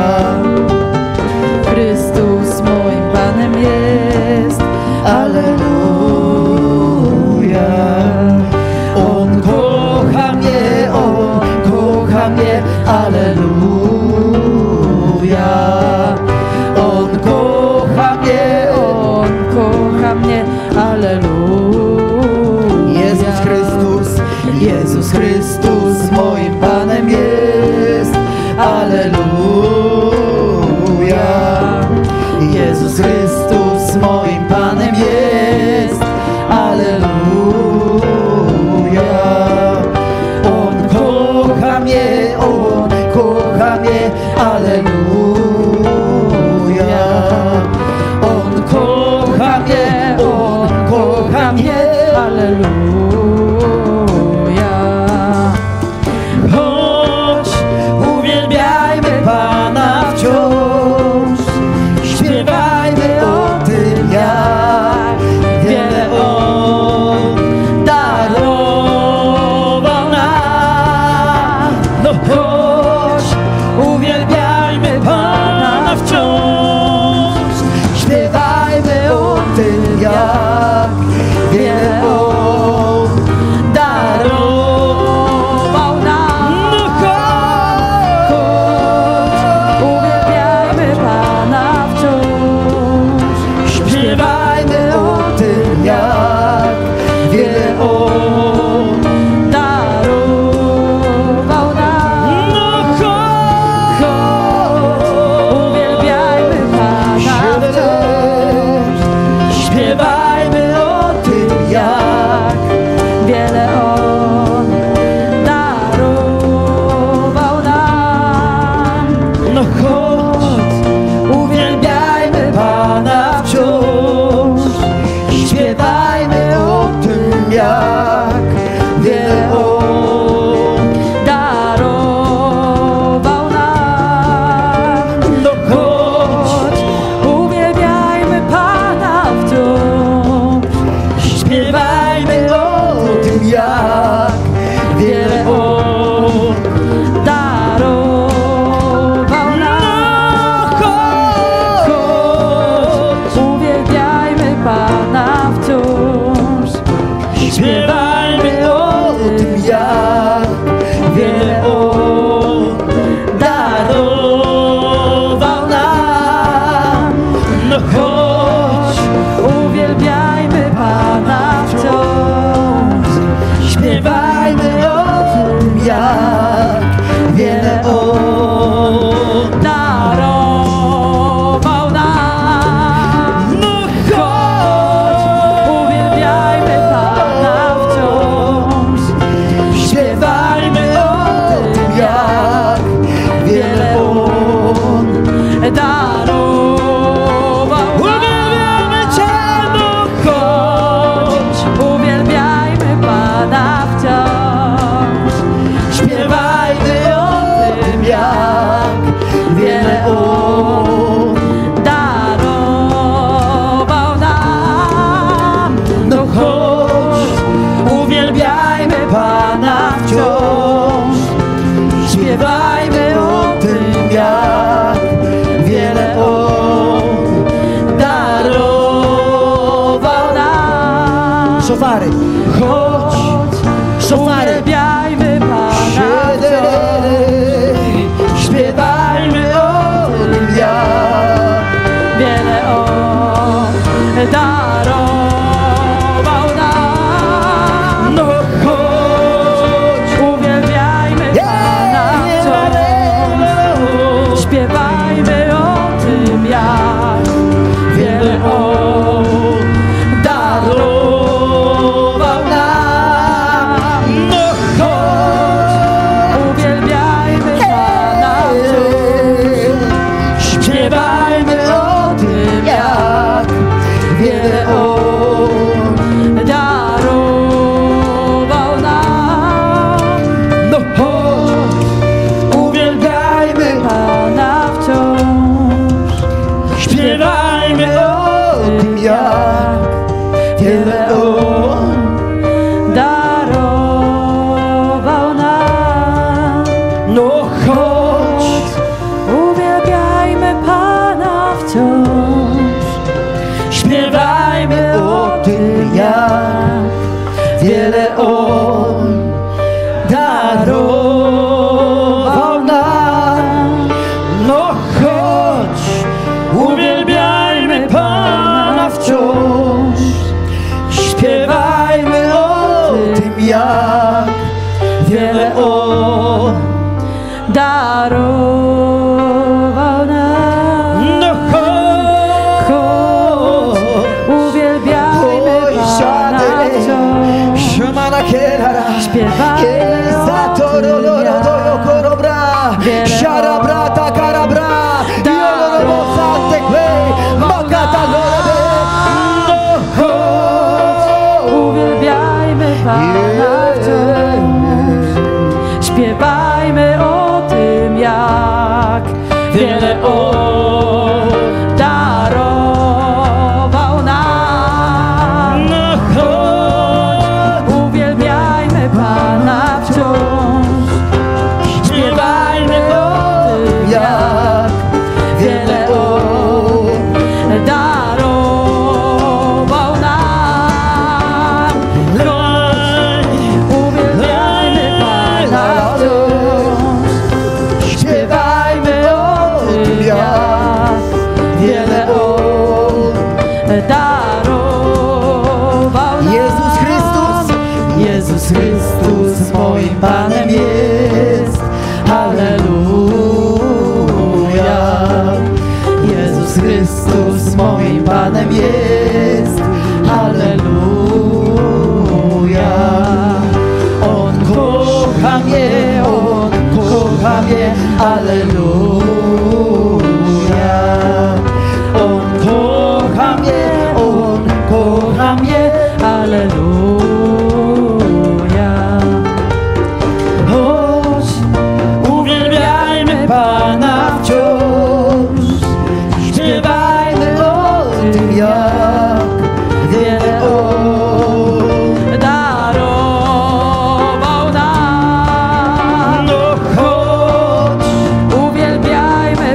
Chrystus moim Panem jest. Alleluja. On kocha mnie, On kocha mnie. Alleluja. On kocha mnie, On kocha mnie. Alleluja. Jezus Chrystus moim Panem jest. Alleluja. Jezus Chrystus moim Panem jest. Alleluja. On kocha mnie, On kocha mnie. Alleluja. On kocha mnie, On kocha mnie. Alleluja. Chodź, uwielbiajmy Pana wciąż. Śpiewajmy o tym, jak wiele On darował nam. No chodź, uwielbiajmy Pana wciąż. Śpiewajmy o tym, jak wiele On darował nam. No chodź, Uwielbiajmy Pana wciąż. śpiewajmy o tym, jak wiele On Darował nam. no chodź, Uwielbiajmy Pana wciąż. śpiewajmy o tym, jak Wiele On darował nam. no chodź, uwielbiajmy Pana wciąż. Śpiewajmy o tym, jak wiele On Darował nam. no chodź, Uwielbiajmy Pana wciąż. śpiewajmy o tym, jak wiele On Darował nam. chodź, Uwielbiajmy Pana wciąż. śpiewajmy o tym, jak wiele On darował nam. No chodź, Uwielbiajmy Pana wciąż. śpiewajmy o tym, jak wiele On Darował nam. no chodź, Uwielbiajmy Pana wciąż. śpiewajmy o tym, jak wiele On Darował uwielbiamy Cię, no chodź, Uwielbiajmy Pana wciąż. śpiewajmy o tym, jak wiele On Darował nam. no chodź, uwielbiajmy Pana wciąż. Śpiewajmy o tym, jak wiele On darował nam. Szofary, chodź, szofary, Uwielbiajmy Pana wciąż. śpiewajmy o tym, jak Wiele On darował nam. no chodź, Uwielbiajmy Pana wciąż. Śpiewajmy o tym, jak wiele On darował nam. No chodź, darował nam. No chodź, uwielbiajmy Pana wciąż, śpiewajmy o tym, jak wiele On darował nam. no chodź, Uwielbiajmy Pana wciąż, śpiewajmy uwielbiajmy Pana wciąż, śpiewajmy o tym, jak wiele On darował nam. Uwielbiajmy Pana wciąż, śpiewajmy o tym, jak wiele On darował nam. Uwielbiajmy Pana wciąż, śpiewajmy o tym, jak wiele On darował nam. Jezus Chrystus, Jezus Chrystus moim Panem jest. Halleluja. Jezus Chrystus moim Panem jest. Halleluja. On kocha mnie, On kocha mnie. Halleluja. On kocha mnie, On kocha mnie. Halleluja. Chodź, uwielbiajmy Pana wciąż, śpiewajmy o tym, jak wiele On darował nam. No chodź, uwielbiajmy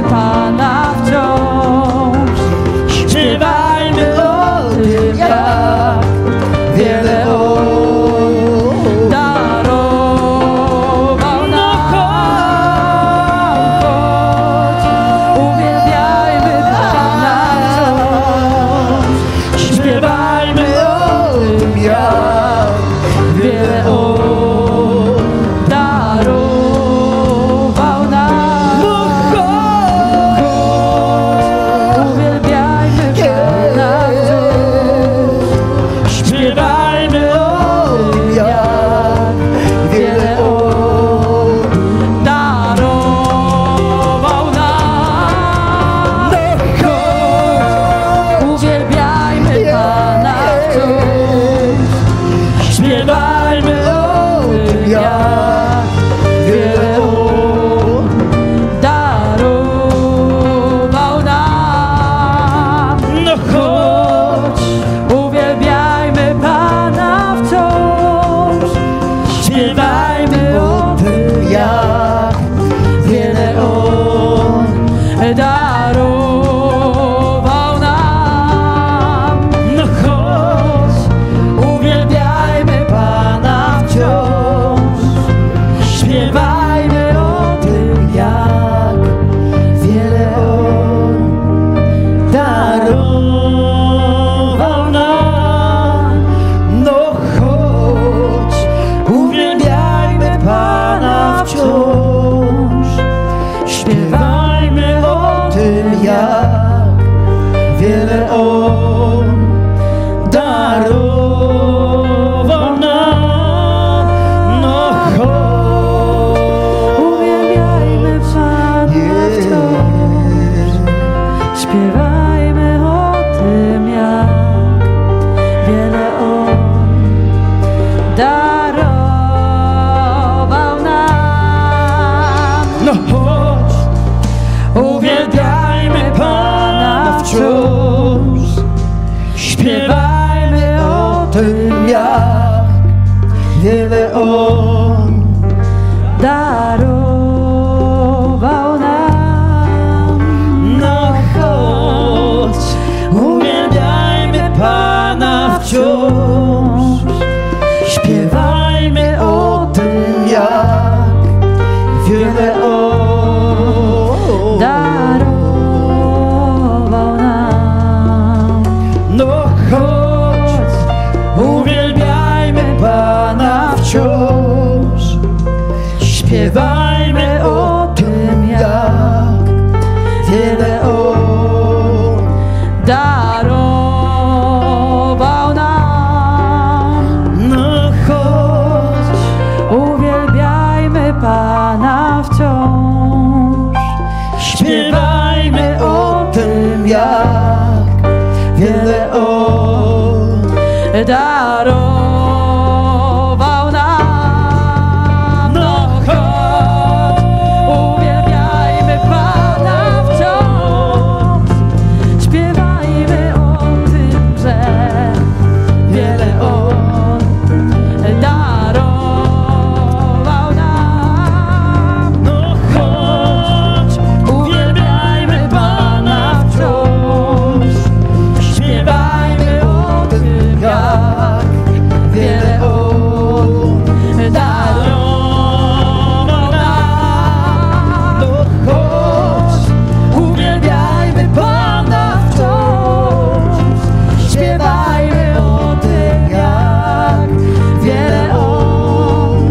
Śpiewajmy o tym, jak wiele On darował nam. No chodź, Uwielbiajmy Pana wciąż. śpiewajmy o Tym jak wiele On darował nam. No chodź, uwielbiajmy Pana wciąż. Śpiewajmy o tym, że wiele On darował nam. No chodź, Uwielbiajmy Pana wciąż. Śpiewajmy o tym, jak wiele On darował nam. No chodź, Uwielbiajmy Pana wciąż. Śpiewajmy o tym, jak wiele On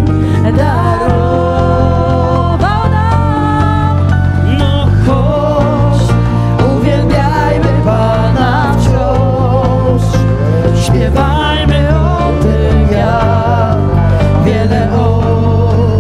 darował nam. no chodź, Uwielbiajmy Pana wciąż. Śpiewajmy o tym, jak wiele On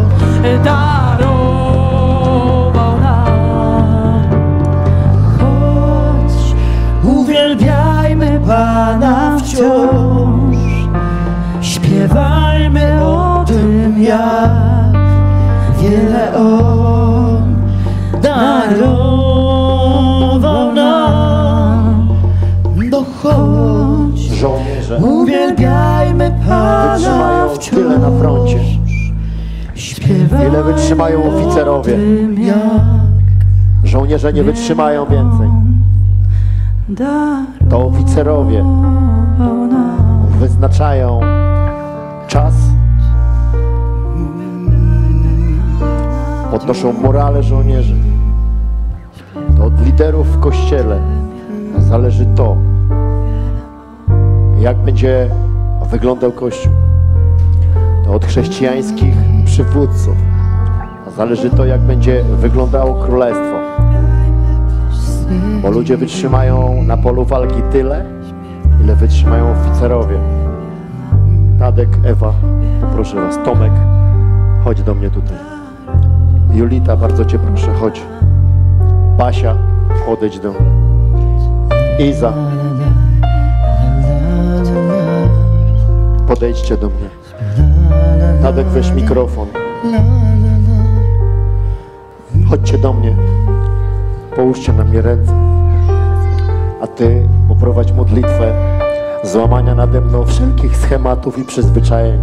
darował nam. Chodź, uwielbiajmy Pana wciąż. Śpiewajmy o tym, jak wiele On darował nam. No chodź, Żołnierze uwielbiajmy Pana wytrzymają wciąż. tyle na froncie. Śpiewajmy Ile wytrzymają oficerowie. o tym, jak Żołnierze nie wytrzymają więcej. darował To oficerowie nam. wyznaczają czas, podnoszą morale żołnierzy. To od liderów w kościele zależy to, jak będzie wyglądał Kościół. To od chrześcijańskich przywódców zależy to, jak będzie wyglądało królestwo. Bo ludzie wytrzymają na polu walki tyle, ile wytrzymają oficerowie. Tadek, Ewa, poproszę was. Tomek, chodź do mnie tutaj. Julita, bardzo cię proszę, chodź. Basia, odejdź do mnie. Iza, podejdźcie do mnie. Tadek, weź mikrofon. Chodźcie do mnie. Połóżcie na mnie ręce. A ty poprowadź modlitwę złamania nade mną wszelkich schematów i przyzwyczajeń.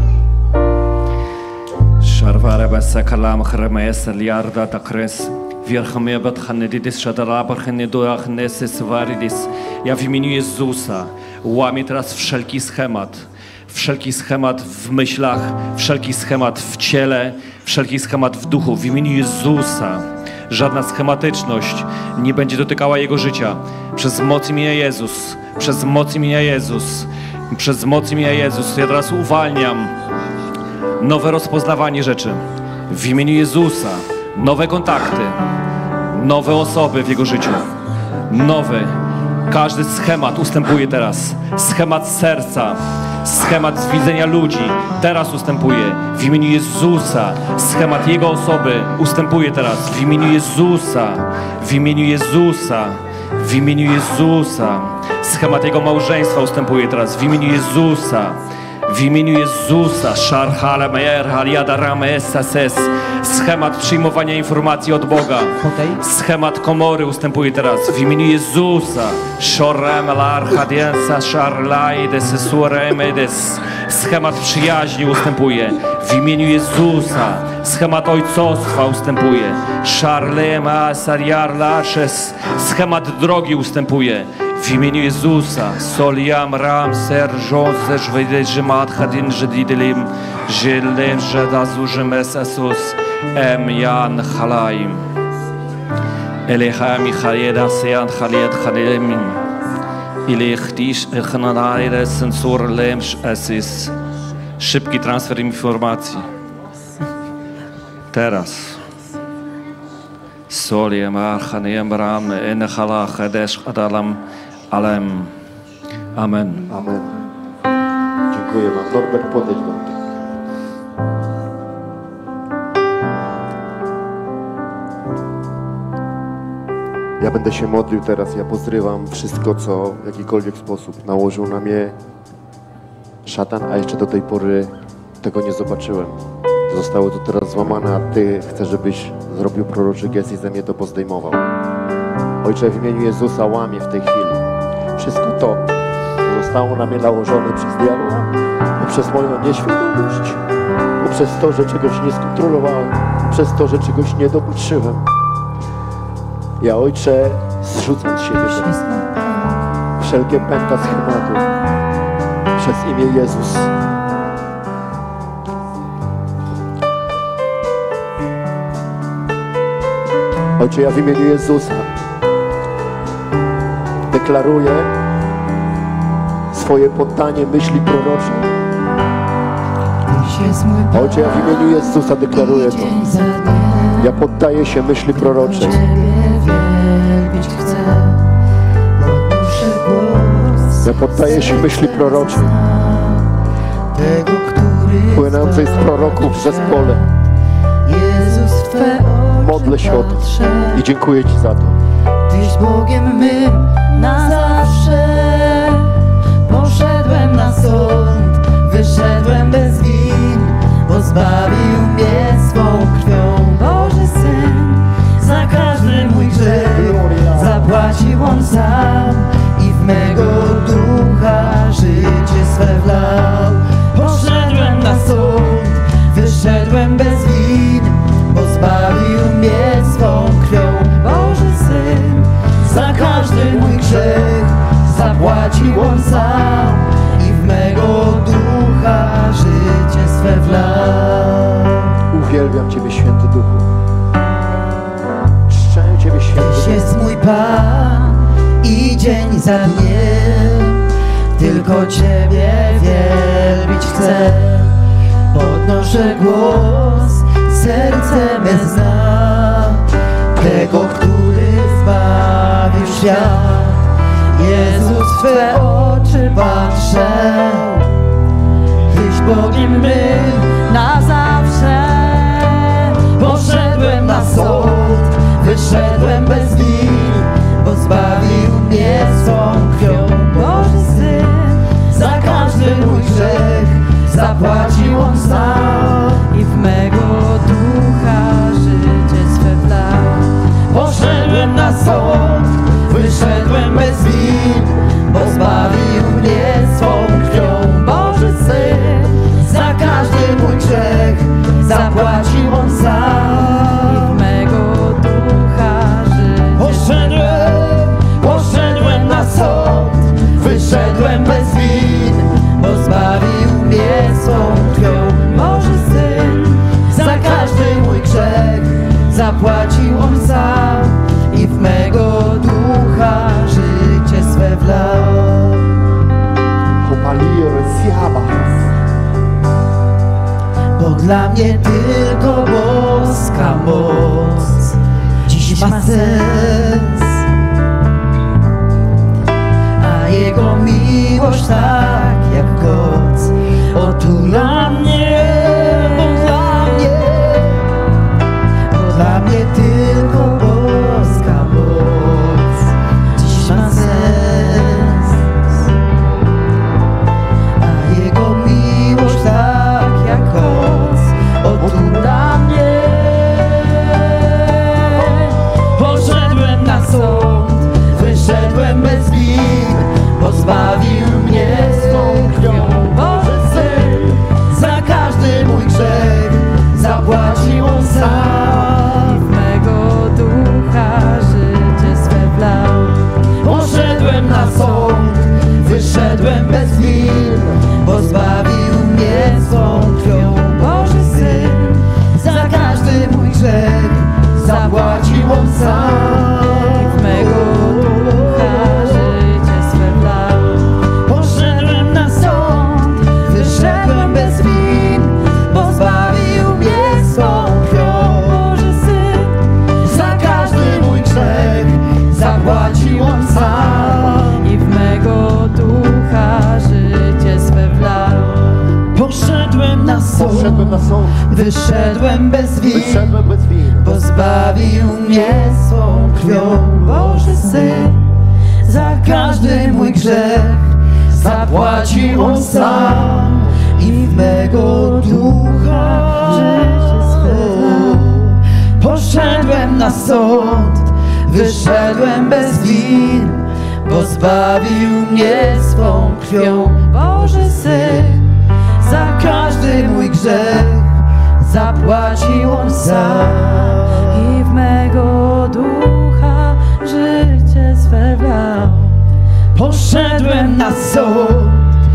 Шарвара басакалам храмес лиарда такрес. Верхамия батханедис шадарабар ханедуах несес варидис. Ja w imieniu Jezusa łamię teraz wszelki schemat w myślach, wszelki schemat w ciele, wszelki schemat w duchu. W imieniu Jezusa żadna schematyczność nie będzie dotykała jego życia. Przez moc imienia Jezus, przez moc imienia Jezus, przez moc imienia Jezus. Ja teraz uwalniam nowe rozpoznawanie rzeczy. W imieniu Jezusa nowe kontakty, nowe osoby w jego życiu. Nowy, każdy schemat ustępuje teraz. Schemat serca, schemat z widzenia ludzi teraz ustępuje. W imieniu Jezusa schemat jego osoby ustępuje teraz. W imieniu Jezusa, w imieniu Jezusa, w imieniu Jezusa. Schemat jego małżeństwa ustępuje teraz. W imieniu Jezusa. W imieniu Jezusa, schemat przyjmowania informacji od Boga, schemat komory ustępuje teraz. W imieniu Jezusa, schemat przyjaźni ustępuje. W imieniu Jezusa, schemat ojcostwa ustępuje. Schemat drogi ustępuje. W imieniu Jezusa, Soliam Ram Serżon Zeżwedeżymat Hadin Żedidelim Żelen Żedazużem Esus Jan Halaim Elecha Michajeda Sejan Haliet Halemin Ilechtisz Echnanaire Sensor Lemsz Esis. Szybki transfer informacji. Teraz. Soliem archaniem ram enechala chedesh adalam alem. Amen. Amen. Dziękuję wam. Norbert, podejdź do mnie. Ja będę się modlił teraz. Ja pozrywam wszystko, co w jakikolwiek sposób nałożył na mnie szatan, a jeszcze do tej pory tego nie zobaczyłem. Zostało to teraz złamane, a Ty chcesz, żebyś zrobił proroczy gest i ze mnie to pozdejmował. Ojcze, w imieniu Jezusa łamię w tej chwili wszystko to, co zostało na mnie nałożone przez diabła, poprzez moją nieświadomość, poprzez to, że czegoś nie skontrolowałem, przez to, że czegoś nie dopatrzyłem. Ja, Ojcze, zrzucam z siebie wszelkie pęta schematu przez imię Jezus. Ojcze, ja w imieniu Jezusa deklaruję swoje poddanie myśli proroczej. Ojcze, ja w imieniu Jezusa deklaruję to. Ja poddaję się myśli proroczej. Ja poddaję się myśli proroczej, płynącej z proroków w zespole. Modlę się o to i dziękuję Ci za to. Tyś Bogiem mym na zawsze. Poszedłem na sąd, wyszedłem bez win, bo zbawił mnie swą krwią. Boży Syn, za każdy mój grzech zapłacił On sam i w mego ducha życie swe wlał. Poszedłem na sąd, wyszedłem bez win, bo zbawił mnie swą krwią. Boży Syn, za każdy mój grzech zapłacił On sam i w mego ducha życie swe wlał. Uwielbiam Ciebie, Święty Duchu. Czczę Ciebie, Święty Duchu. Tyś jest mój Pan i dzień za dniem tylko Ciebie wielbić chcę. Podnoszę głos, serce me zna tego, który zbawił świat. Jezus, w Twe oczy patrzę, Tyś Bogiem mym na zawsze. Poszedłem na sąd, wyszedłem bez win, bo zbawił mnie swą krwią. Boży Syn, za każdy mój grzech zapłacił On sam i w mego ducha życie swe wlał. Poszedłem na sąd, wyszedłem bez win, bo zbawił mnie swą krwią. Boży Syn, za każdy mój grzech zapłacił On sam i w mego ducha życie. Poszedłem na sąd, wyszedłem bez win, bo zbawił mnie swą krwią. Boży Syn, za każdy mój grzech zapłacił On sam i w mego ducha życie swe wlał. Bo dla mnie tylko boska moc dziś ma sens, a Jego miłość tak jak koc otula mnie. Bo dla mnie tylko boska moc dziś ma sens, a Jego miłość tak jak koc otula mnie. Poszedłem na sąd, wyszedłem bez win, bo zbawił mnie swą krwią. Boży Syn, za każdy mój grzech zapłacił On sam i w mego ducha życie swe wlał. Poszedłem na sąd, wyszedłem bez win, bo zbawił mnie swą krwią. Boży Syn, za każdy mój grzech zapłacił On sam i w mego ducha życie swe wlał. Poszedłem na sąd, wyszedłem bez win, bo zbawił mnie swą krwią. Poszedłem bez win, bo zbawił mnie swą krwią. Boży Syn, za każdy mój grzech zapłacił On sam i w mego ducha życie swe dał. Poszedłem na sąd, wyszedłem bez win, bo zbawił mnie swą krwią. Boży Syn, za każdy mój grzech zapłacił On sam I w mego ducha życie swe wlał. Poszedłem na sąd,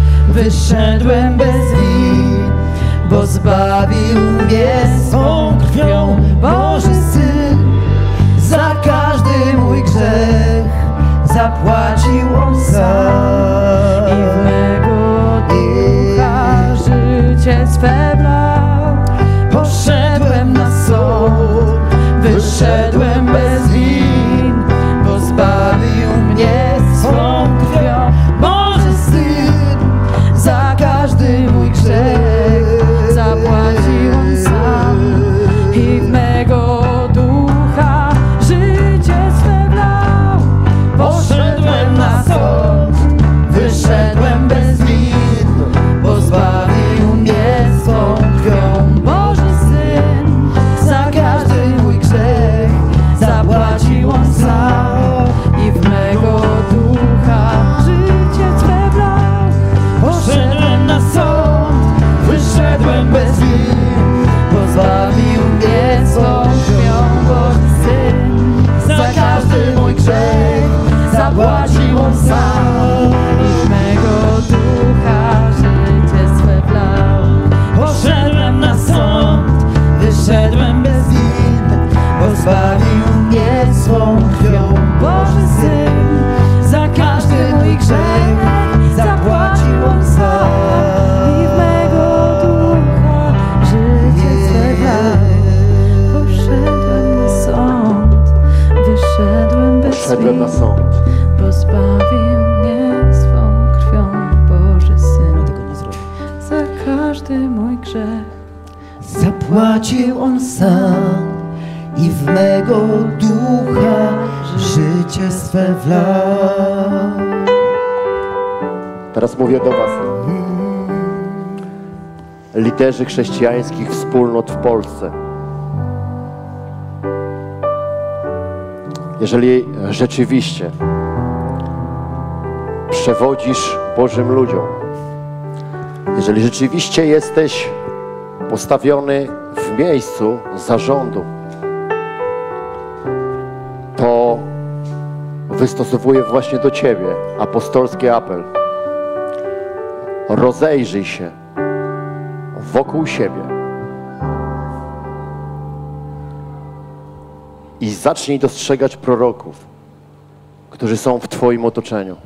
wyszedłem bez win, bo zbawił mnie swą krwią. Boży Syn, za każdy mój grzech zapłacił On sam I w mego ducha życie swe wlał. Poszedłem na sąd, wyszedłem bez win, bo zbawił mnie swą krwią. Boży Syn, za każdy mój grzech Zapłacił On sam i w mego ducha życie swe wlał. poszedłem na sąd, wyszedłem bez win, bo zbawił mnie swą krwią. Boży Syn, za każdy mój grzech zapłacił On sam I w mego ducha życie swe wlał. Poszedłem na sąd, wyszedłem bez win, bo zbawił mnie swą krwią. Boży Syn, za każdy mój grzech zapłacił On sam I w mego ducha życie swe wlał. Poszedłem na sąd, wyszedłem bez win, bo zbawił mnie swą krwią. Boży Syn, za każdy mój grzech zapłacił On sam I w mego ducha życie swe wlał. Poszedłem na sąd, wyszedłem bez poszedłem na win, sąd. bo zbawił mnie swą krwią. Boży Syn, za każdy mój grzech Zapłacił On sam i w mego ducha życie swe wlał. Teraz mówię do was. Liderzy chrześcijańskich wspólnot w Polsce. Jeżeli rzeczywiście przewodzisz Bożym ludziom, jeżeli rzeczywiście jesteś postawiony w miejscu zarządu, to wystosowuję właśnie do ciebie apostolski apel. Rozejrzyj się wokół siebie i zacznij dostrzegać proroków, którzy są w twoim otoczeniu.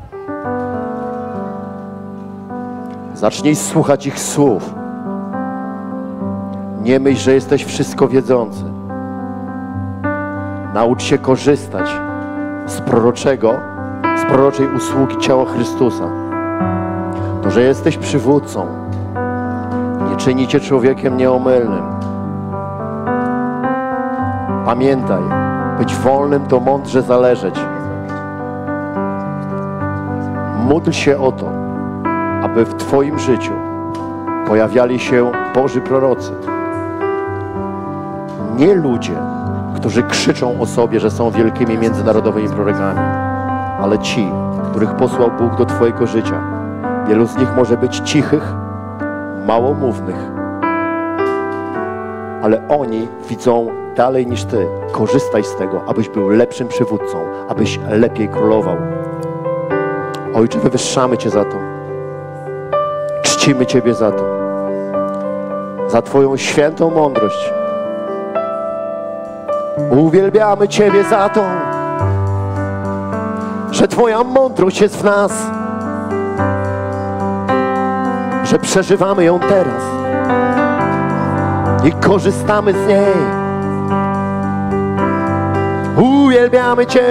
Zacznij słuchać ich słów. Nie myśl, że jesteś wszystko wiedzący. Naucz się korzystać z proroczej usługi ciała Chrystusa. To, że jesteś przywódcą, nie czyni cię człowiekiem nieomylnym. Pamiętaj, być wolnym to mądrze zależeć. Módl się o to, aby w twoim życiu pojawiali się Boży prorocy. Nie ludzie, którzy krzyczą o sobie, że są wielkimi międzynarodowymi prorokami, ale ci, których posłał Bóg do twojego życia. Wielu z nich może być cichych, małomównych, ale oni widzą dalej niż ty. Korzystaj z tego, abyś był lepszym przywódcą, abyś lepiej królował. Ojcze, wywyższamy Cię za to. Czcimy Ciebie za to. Za Twoją świętą mądrość. Uwielbiamy Ciebie za to, że Twoja mądrość jest w nas, że przeżywamy ją teraz i korzystamy z niej. Uwielbiamy Cię.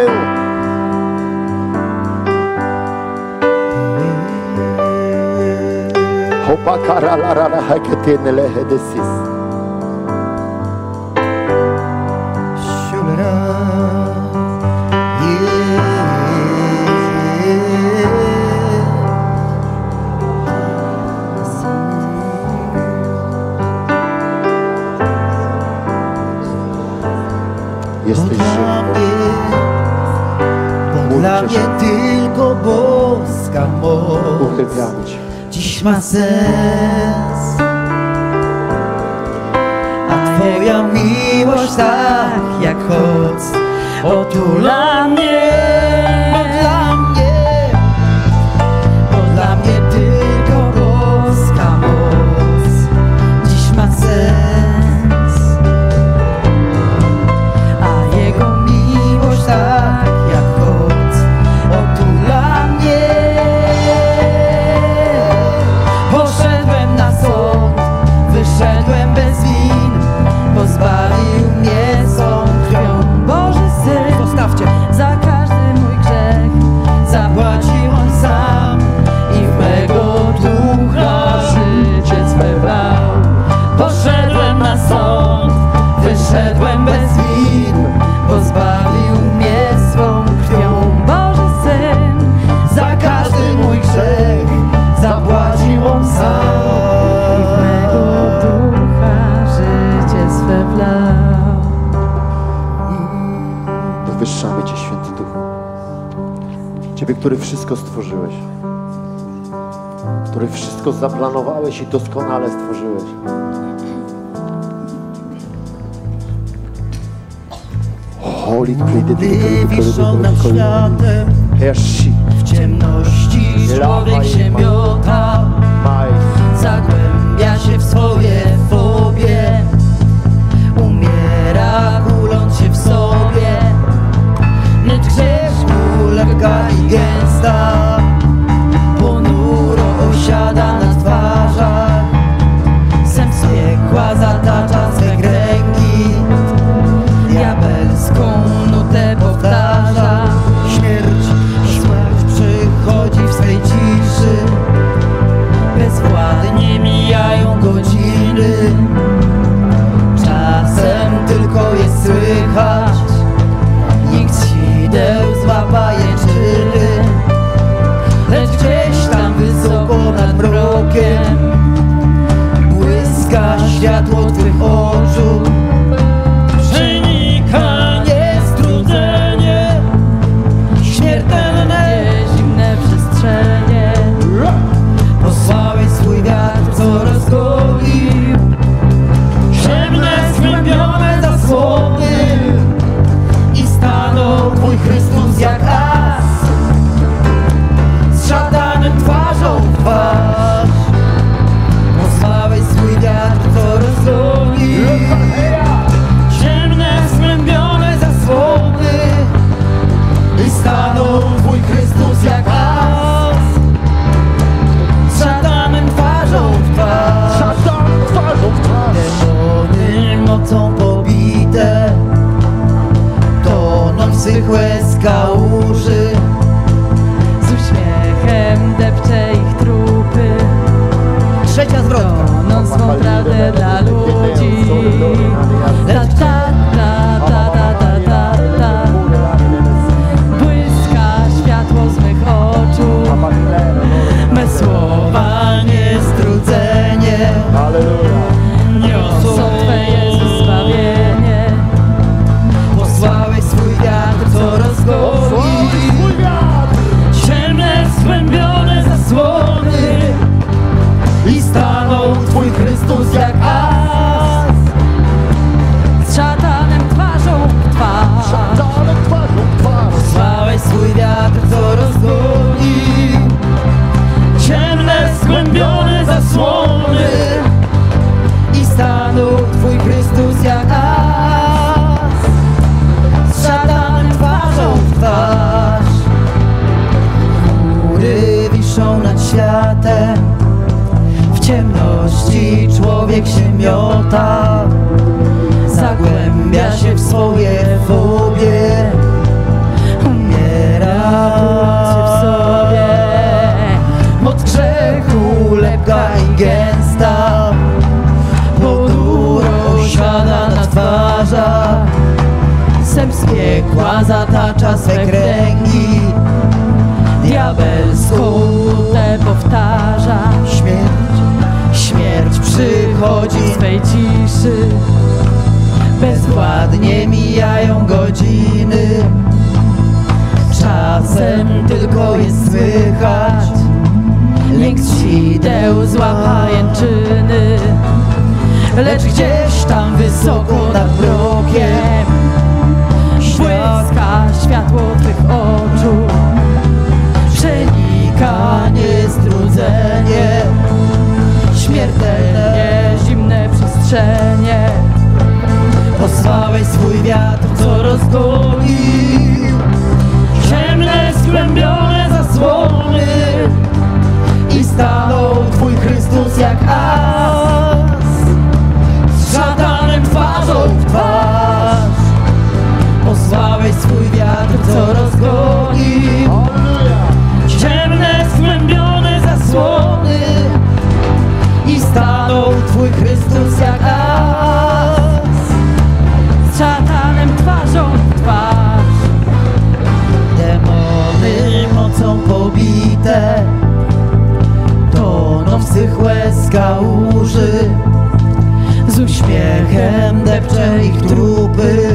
Hopa karala rara haketin lehedesis. Jesteś żywy. Bo dla mnie tylko boska moc Uwielbiamy Cię. dziś ma sens. A Twoja miłość tak jak noc otula mnie. Bo dla mnie tylko boska moc dziś ma sens. A Jego miłość tak jak noc otula mnie. Poszedłem na sąd, wyszedłem bez win, pozbawił mnie swą krwią Boży Syn. Zostawcie. Za każdy mój grzech zapłacił On sam i w mego ducha życie swe wlał. Poszedłem na sąd, wyszedłem bez win, pozbawił mnie swą krwią Boży Syn. Za każdy mój grzech zapłacił On sam i w mego ducha życie swe wlał. Wywyższamy Cię, Święty Duchu. Ciebie, który wszystko stworzyłeś. Który wszystko zaplanowałeś i doskonale stworzyłeś. Holy Wywiszą nad światem, w ciemności człowiek się miota, zagłębia się w swoje fobie, umiera kuląc się w sobie, lecz grzechu lekka i gęsta ponuro osiada na twarzach, sem z piekła zatacza swe kręgi, diabelską nutę powtarza. Śmierć przychodzi w swej ciszy, bezwładnie mijają godziny. Czasem tylko jest słychać nikt sideł złapa jęczyny, lecz gdzieś tam wysoko nad mrokiem błyska światło Twych oczu. Przenika niestrudzenie, śmiertelne, zimne przestrzenie. Posłałeś swój wiatr, co rozgolił ciemne, skłębione zasłony i stanął Twój Chrystus jak as z szatanem twarzą w twarz. Posłałeś swój wiatr, co rozgolił ciemne, skłębione zasłony i stanął Twój Chrystus jak as z szatanem twarzą w twarz. Demony mocą pobite toną w swych łez kałuży, z uśmiechem depcze ich trupy, trzecia zwrotka, toną swą prawdę dla ludzi. Ta ta ta ta ta ta ta ta. Błyska światło z mych oczu, me słowa niestrudzenie niosą Twe Jezus zbawienie. Posłałeś swój wiatr, co rozgoli ciemne, skłębione zasłony i stanął Twój Chrystus jak as z szatanem twarzą w twarz. Posłałeś swój wiatr, co rozgoli ciemne, skłębione zasłony i stanął Twój Chrystus jak as z szatanem twarzą w twarz. Chmury wiszą nad światem, w ciemności człowiek się miota, zagłębia się w swoje fobie, umiera w sobie. Moc grzechu lepka i gęsta ponuro siada na twarzach, sem z piekła zatacza swe kręgi, diabelską nutę powtarza. Śmierć przychodzi z swej ciszy, bezwładnie a dnie mijają godziny. Czasem tylko jest słychać Lęk śwideł zła pajęczyny, lecz gdzieś tam wysoko nad mrokiem błyska światło Twych oczu. przenika niestrudzenie, śmiertelne Zimne przestrzenie, posłałeś swój wiatr, co rozgonił Ciemne, skłębione zasłony i stanął Twój Chrystus jak as, z szatanem twarzą w twarz. Posłałeś swój wiatr, co rozgonił Ciemne, skłębione zasłony i stanął Twój Chrystus jak as, z szatanem twarzą w twarz. demony mocą pobite toną w sychłe kałuży, z uśmiechem depcze ich trupy,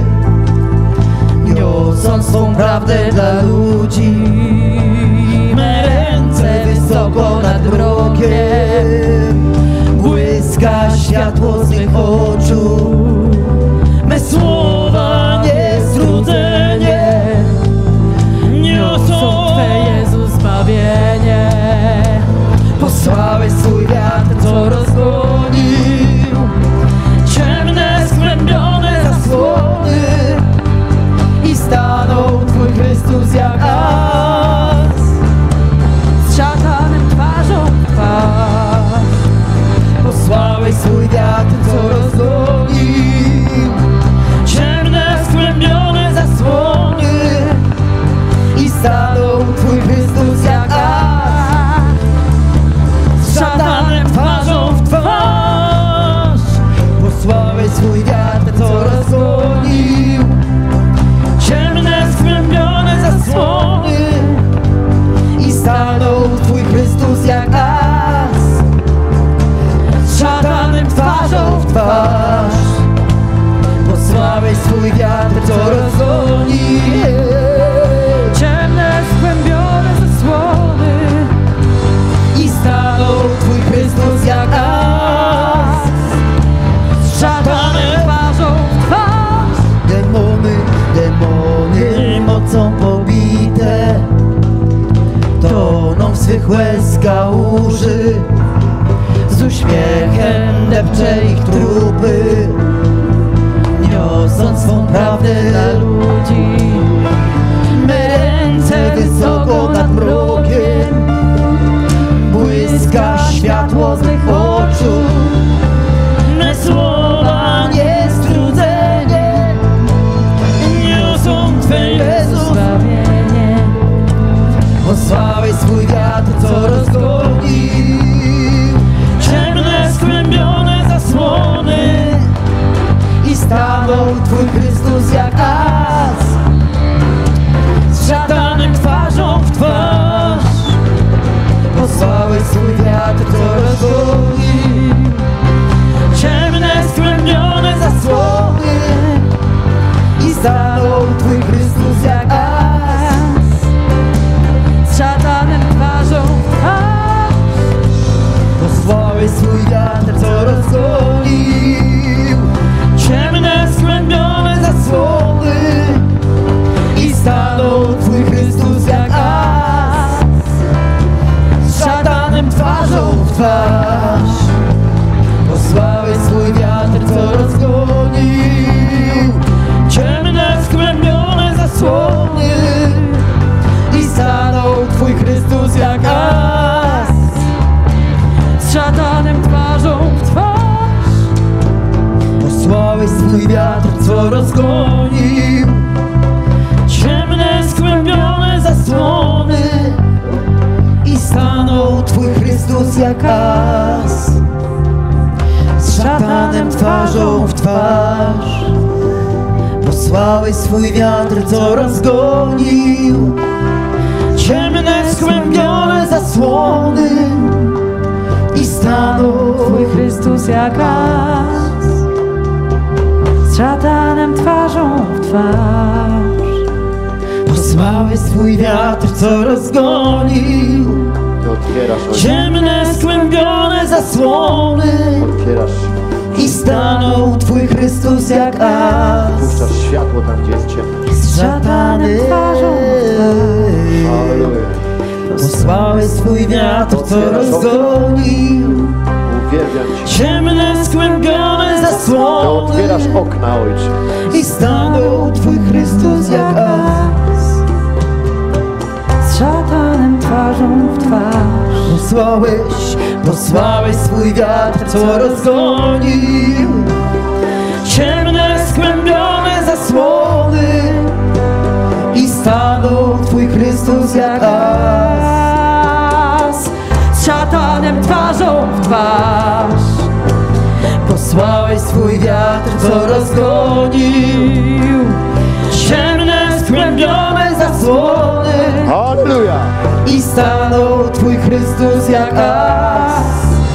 niosąc swą prawdę dla ludzi. Me ręce wysoko nad mrokiem, błyska światło z mych oczu. Me słowa niestrudzenie niosą Twe Jezu zbawienie. Posłałeś swój wiatr, co rozgonił ciemne, skłębione zasłony i stanął Twój Chrystus jak as, Z szatanem twarzą w twarz. posłałeś swój wiatr, co rozgonił ciemne, skłębione zasłony i stanął Twój Chrystus jak as, z szatanem twarzą w twarz. Posłałeś swój wiatr, co rozgonił ciemne, skłębione zasłony i stanął Twój Chrystus jak as, z szatanem twarzą w twarz. Posłałeś swój wiatr, co rozgonił Ciemne, skłębione zasłony i stanął Twój Chrystus jak as, z szatanem twarzą w twarz. demony mocą pobite toną w swych łez kałuży, z uśmiechem depcze ich trupy, niosąc swą prawdę dla ludzi. Me ręce wysoko nad mrokiem, błyska światło z mych oczu. me słowa Niestrudzenie niosą Twe Jezus, Zbawienie. posłałeś swój wiatr, co rozgonił ciemne, skłębione zasłony i stanął Twój Chrystus jak as, z szatanem twarzą w twarz. Posłałeś swój wiatr, co rozgonił ciemne, skłębione zasłony i stanął Twój Chrystus jak as, Z szatanem twarzą w twarz. posłałeś swój wiatr, co rozgonił ciemne, skłębione zasłony i stanął Twój Chrystus jak as, z szatanem twarzą w twarz. Posłałeś swój wiatr, co rozgonił ciemne, skłębione zasłony i stanął Twój Chrystus jak as, Z szatanem twarzą w twarz. posłałeś swój wiatr, co rozgonił ciemne, skłębione zasłony i stanął Twój Chrystus jak as, z szatanem twarzą w twarz. Posłałeś swój wiatr, co rozgonił ciemne, skłębione zasłony i stanął Twój Chrystus jak as, z szatanem twarzą twarz. Posłałeś swój wiatr, co rozgonił Ty otwierasz, Ojcze. ciemne, skłębione zasłony Otwierasz, i stanął Twój Chrystus jak as. puszczasz światło tam, gdzie jest ciemno. Z szatanem twarzą w twarz. Halleluja. Posłałeś swój wiatr, co rozgonił Uwielbiam Cię. ciemne, skłębione Ty zasłony otwierasz okna, Ojcze. i stanął Twój Chrystus jak as. Z szatanem twarzą w twarz. Posłałeś swój wiatr, co rozgonił ciemne, skłębione zasłony i stanął Twój Chrystus jak as. Z szatanem twarzą w twarz. Posłałeś swój wiatr, co rozgonił ciemne, skłębione zasłony Halleluja. i stanął Twój Chrystus jak as.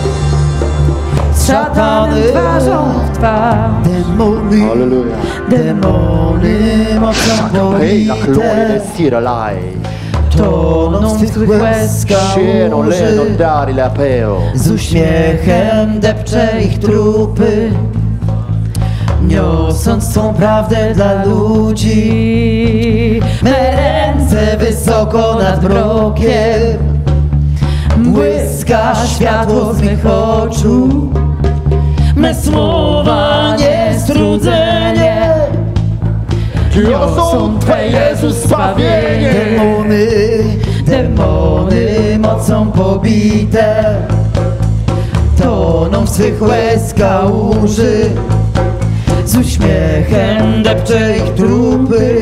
Z szatanem twarzą w twarz. Demony, Halleluja. demony mocą Hej, la gloria del pobite Sira lai. toną w Twych łezkach Cielo, leno, dari, la peo. z uśmiechem depcze ich trupy, niosąc Twą prawdę dla ludzi. Me ręce wysoko nad mrokiem, błyska światło z mych oczu. Me słowa niestrudzenie Niosą Twe, Jezus, zbawienie. demony, demony mocą pobite, toną w swych łez kałuży, z uśmiechem depcze ich trupy,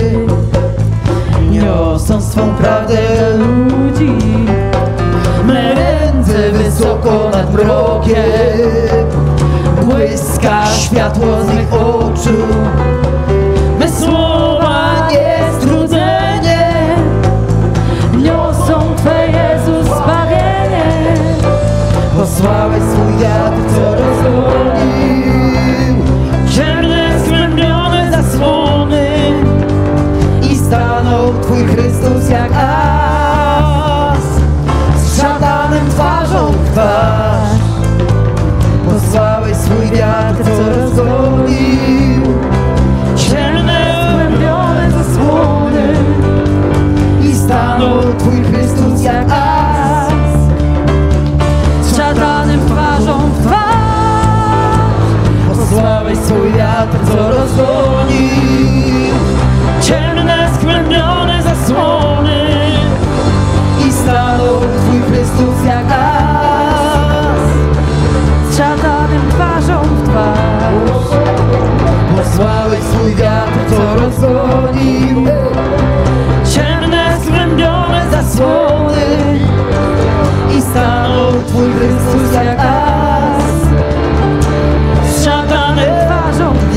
niosąc Twą prawdę ludzi. Me ręce wysoko nad mrokiem, błyska światło z ich oczu. Me słowa niestrudzenie Niosą Twe, Jezus, zbawienie. posłałeś swój wiatr, co rozgonił ciemne, skłębione zasłony i stanął Twój Chrystus jak as. Z szatanem twarzą w twarz posłałeś swój wiatr, co rozgonił ciemne, skłębione zasłony i stanął Twój Chrystus jak as. Z szatanem twarzą w twarz. Posłałeś swój wiatr, co rozgonił ciemne, skłębione zasłony i stanął Twój Chrystus jak as. Z szatanem twarzą w twarz. Posłałeś swój wiatr, co rozgonił ciemne, skłębione zasłony i stanął Twój Chrystus jak as. Z szatanem twarzą w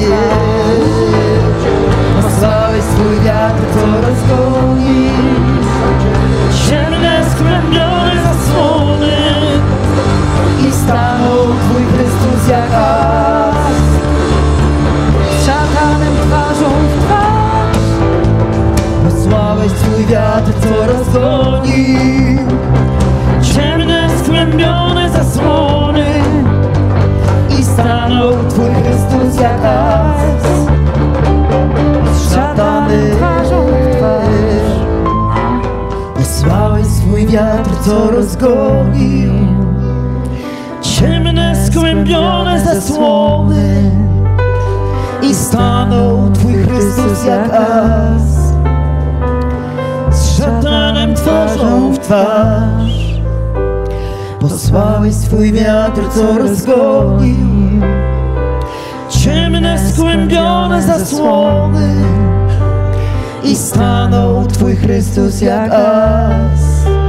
Posłałeś swój wiatr, co rozgonił ciemne, skłębione zasłony i stanął Twój Chrystus jak as. Z szatanem twarzą w twarz. Posłałeś swój wiatr, co rozgonił ciemne, skłębione zasłony i stanął Twój Chrystus jak as. Z szatanem twarzą w twarz. Posłałeś swój wiatr, co rozgonił ciemne, skłębione zasłony i stanął Twój Chrystus jak as. Z szatanem twarzą w twarz posłałeś swój wiatr, co rozgonił ciemne, skłębione zasłony i stanął Twój Chrystus jak as.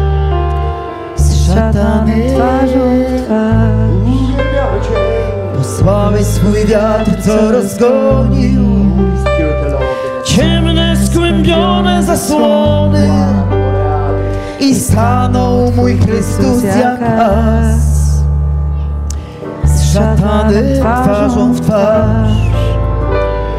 Z szatanem twarzą w twarz posłałeś swój wiatr, co rozgonił ciemne, skłębione zasłony i stanął mój Chrystus jak as. Z szatanem twarzą w twarz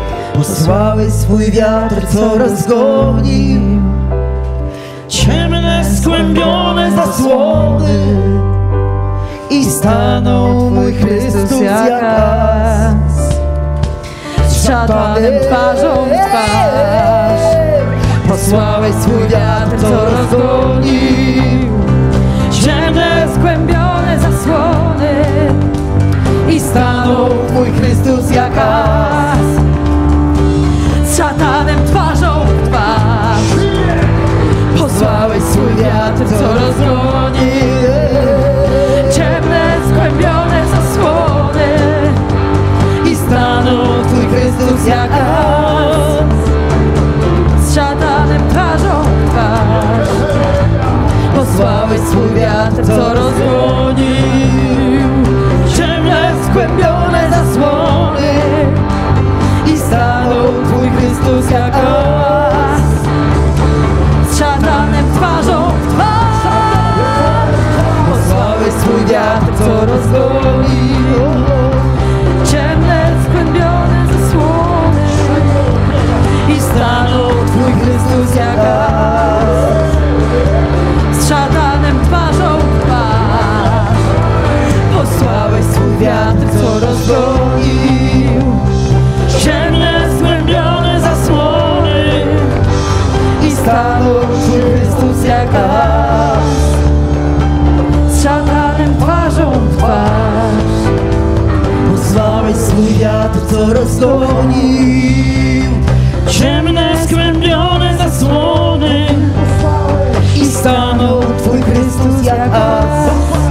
Posłałeś swój wiatr, co rozgonił ciemne, skłębione zasłony i stanął mój Chrystus jak as. Z szatanem twarzą w twarz. Posłałeś swój wiatr, co rozgonił Ciemne, skłębione zasłony i stanął mój Chrystus jak as. z szatanem twarzą w twarz. Posłałeś swój wiatr, co rozgonił Ciemne, skłębione zasłony i stanął Twój Chrystus jak as. z szatanem twarzą w twarz. Posłałeś swój wiatr, co rozgonił ciemne, skłębione zasłony i stanął Twój Chrystus jak as. Z szatanem twarzą w twarz. Posłałeś swój wiatr, co rozgonił Ciemne, skłębione zasłony i stanął Twój Chrystus jak as. z szatanem twarzą w twarz. Posłałeś swój wiatr, co rozgonił ciemne, skłębione zasłony i stanął Twój Chrystus jak as. Z szatanem twarzą w twarz. Posłałeś swój wiatr, co rozgonił ciemne, skłębione zasłony i stanął Twój Chrystus jak as.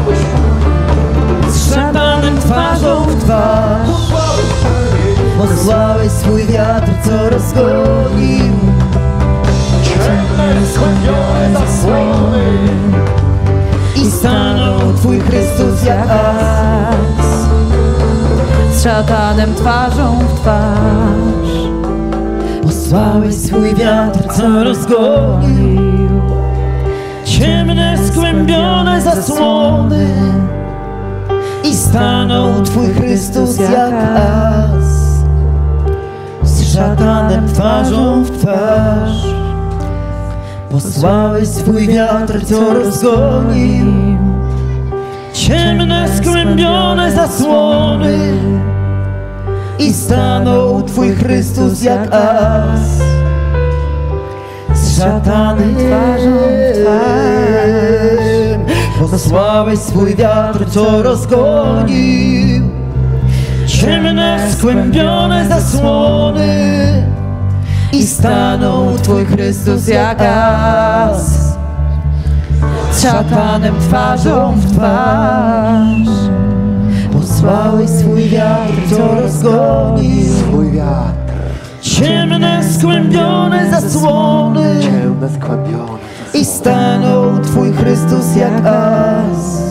z szatanem twarzą w Twarz. Posłałeś swój wiatr, co rozgonił Ciemne, skłębione zasłony i stanął Twój Chrystus jak as. Z szatanem twarzą w twarz. Posłałeś swój wiatr, co rozgonił ciemne, skłębione zasłony i stanął Twój Chrystus jak as. Z szatanem twarzą w twarz. Posłałeś swój wiatr, co rozgonił ciemne, skłębione zasłony i stanął Twój Chrystus jak as. Z szatanem twarzą w twarz. Posłałeś swój wiatr, co rozgonił ciemne, skłębione zasłony i stanął Twój Chrystus jak as. Z szatanem twarzą w twarz. Posłałeś swój wiatr, co rozgonił swój wiatr. ciemne, skłębione zasłony Ciemne, skłębione i stanął Twój Chrystus jak as.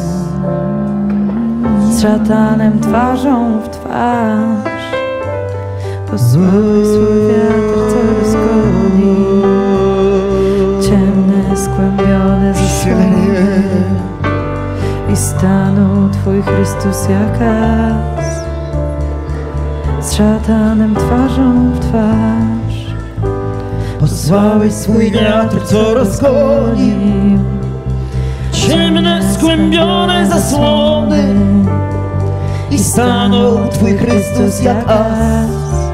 Z szatanem twarzą w twarz. Posłałeś swój wiatr, co rozgonił ciemne, skłębione zasłony i stanął Twój Chrystus jak as. Z szatanem twarzą w twarz. Posłałeś swój wiatr, co rozgonił ciemne, skłębione zasłony i stanął Twój Chrystus jak as.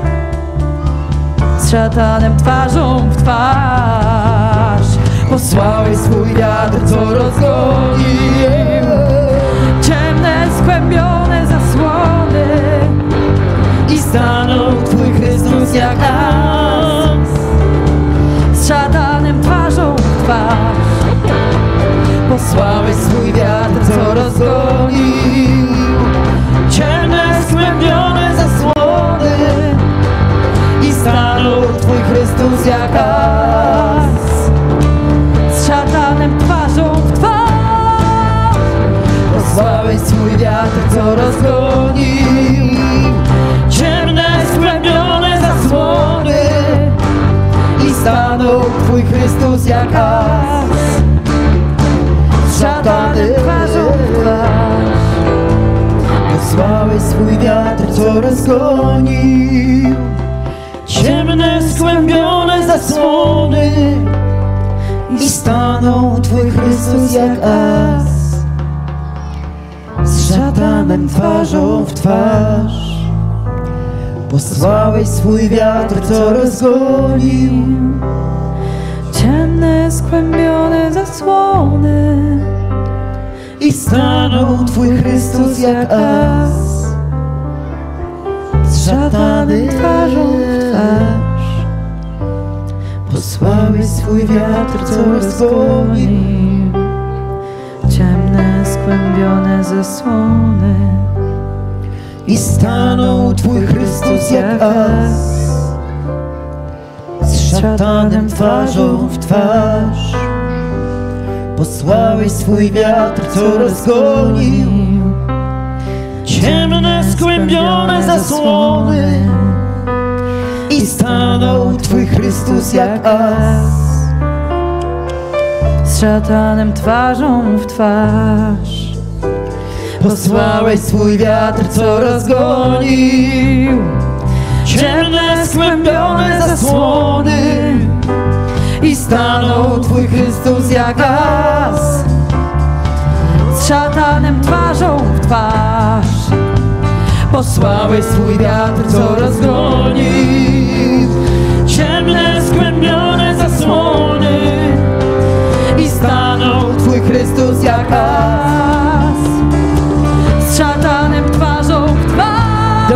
Z szatanem twarzą w twarz. Posłałeś swój wiatr, co rozgonił Ciemne, skłębione zasłony i stanął Twój Chrystus jak as. z szatanem twarzą w twarz. Posłałeś swój wiatr, co rozgonił ciemne, skłębione zasłony i stanął Twój Chrystus jak as. Z szatanem twarzą w twarz. Posłałeś swój wiatr, co rozgonił ciemne, skłębione zasłony i stanął Twój Chrystus jak as. Z szatanem twarzą w twarz. Posłałeś swój wiatr, co rozgonił ciemne, skłębione zasłony i stanął Twój Chrystus jak as, z szatanem twarzą w twarz. Posłałeś swój wiatr, co rozgonił ciemne, skłębione zasłony i stanął Twój Chrystus jak as, z szatanem twarzą w twarz. Posłałeś swój wiatr, co rozgonił ciemne, skłębione zasłony i stanął Twój Chrystus jak as, z szatanem twarzą w twarz. Posłałeś swój wiatr, co rozgonił ciemne, skłębione zasłony i stanął Twój Chrystus jak as, z szatanem twarzą w twarz. Posłałeś swój wiatr, co rozgonił ciemne, skłębione zasłony i stanął Twój Chrystus jak as, Z szatanem twarzą w twarz. posłałeś swój wiatr, co rozgonił ciemne, skłębione zasłony i stanął Twój Chrystus jak as, Z szatanem twarzą w twarz.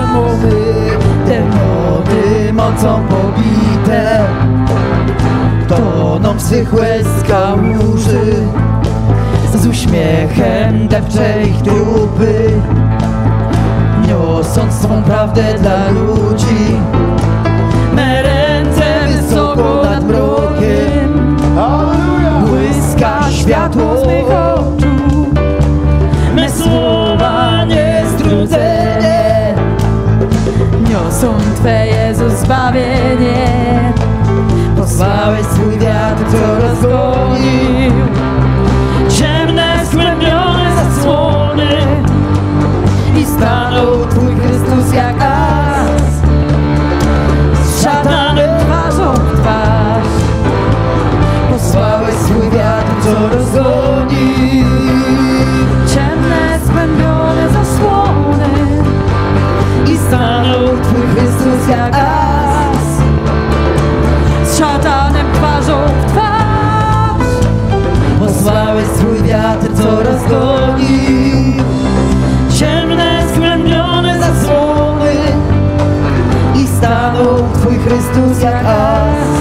demony mocą pobite toną w swych łez kałuży, z uśmiechem depcze ich trupy, niosąc swą prawdę dla ludzi. Me ręce wysoko nad mrokiem, błyska światło z mych oczu, me słowa niestrudzenie Niosą Twe, Jezus, zbawienie. Posłałeś swój wiatr, co rozgonił ciemne, skłębione zasłony i stanął Twój Chrystus jak as, z szatanem twarzą w twarz. Posłałeś swój wiatr, co rozgonił Ciemne, skłębione zasłony i stanął Twój Chrystus jak as, z szatanem twarzą w twarz. posłałeś swój wiatr, co rozgonił ciemne, skłębione zasłony i stanął Twój Chrystus jak as,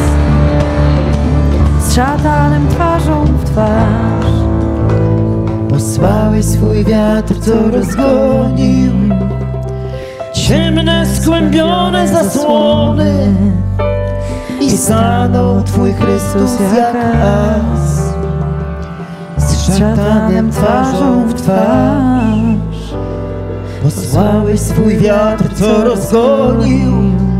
Z szatanem twarzą w twarz. posłałeś swój wiatr, co rozgonił ciemne, skłębione zasłony i stanął Twój Chrystus jak as, z szatanem twarzą w twarz. Posłałeś swój wiatr, co rozgonił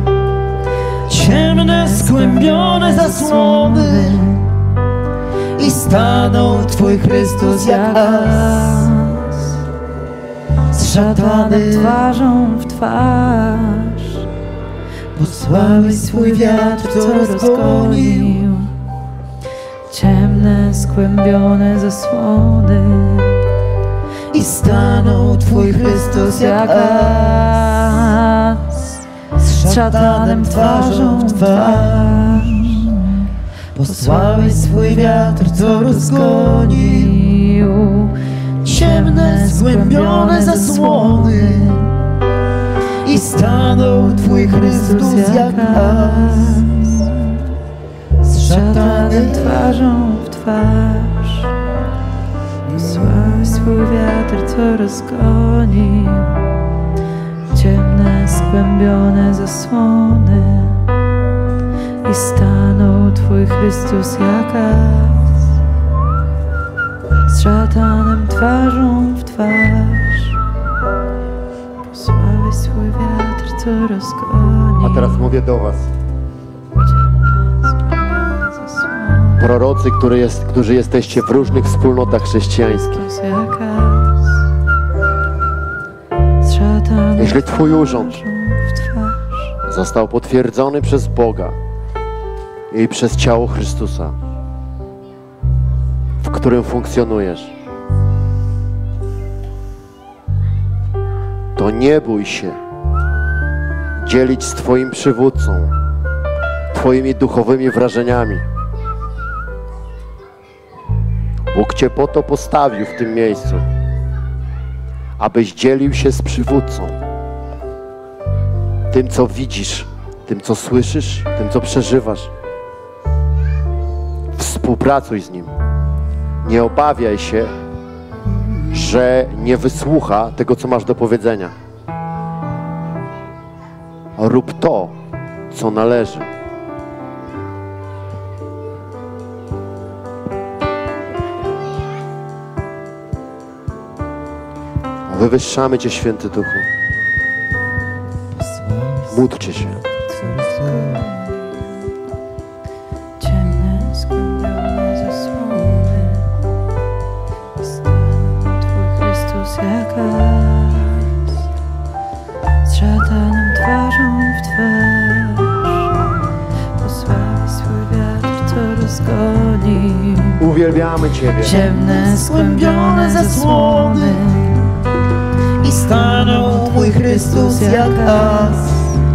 ciemne, skłębione zasłony i stanął Twój Chrystus jak as, z szatanem Twarzą w twarz. posłałeś swój wiatr, co rozgonił Ciemne, skłębione zasłony i stanął Twój Chrystus jak as, z szatanem twarzą w twarz. Posłałeś swój wiatr, co rozgonił ciemne, zgłębione zasłony i stanął Twój Chrystus jak as, z szatanem twarzą w twarz. Posłałeś swój wiatr, co rozgonił ciemne, skłębione zasłony i stanął Twój Chrystus jak as, z szatanem twarzą w twarz. Posłałeś swój wiatr, co rozgonił. A teraz mówię do was. Skłębione zasłony. Prorocy, którzy jesteście w różnych wspólnotach chrześcijańskich. Jeśli Twój urząd został potwierdzony przez Boga i przez ciało Chrystusa, w którym funkcjonujesz, to nie bój się dzielić z Twoim przywódcą Twoimi duchowymi wrażeniami. Bóg Cię po to postawił w tym miejscu, abyś dzielił się z przywódcą tym, co widzisz, tym, co słyszysz, tym, co przeżywasz. Współpracuj z Nim. Nie obawiaj się, że nie wysłucha tego, co masz do powiedzenia. Rób to, co należy. Wywyższamy Cię, Święty Duchu. Módlcie się. Ciemne, skłębione zasłony, stanął Twój Chrystus jak gaz, z szatanem twarzą w twarz, posłałeś swój wiatr, co rozgoni. Uwielbiamy Ciebie. Ciemne, skłębione zasłony, I stanął Twój Chrystus jak gaz,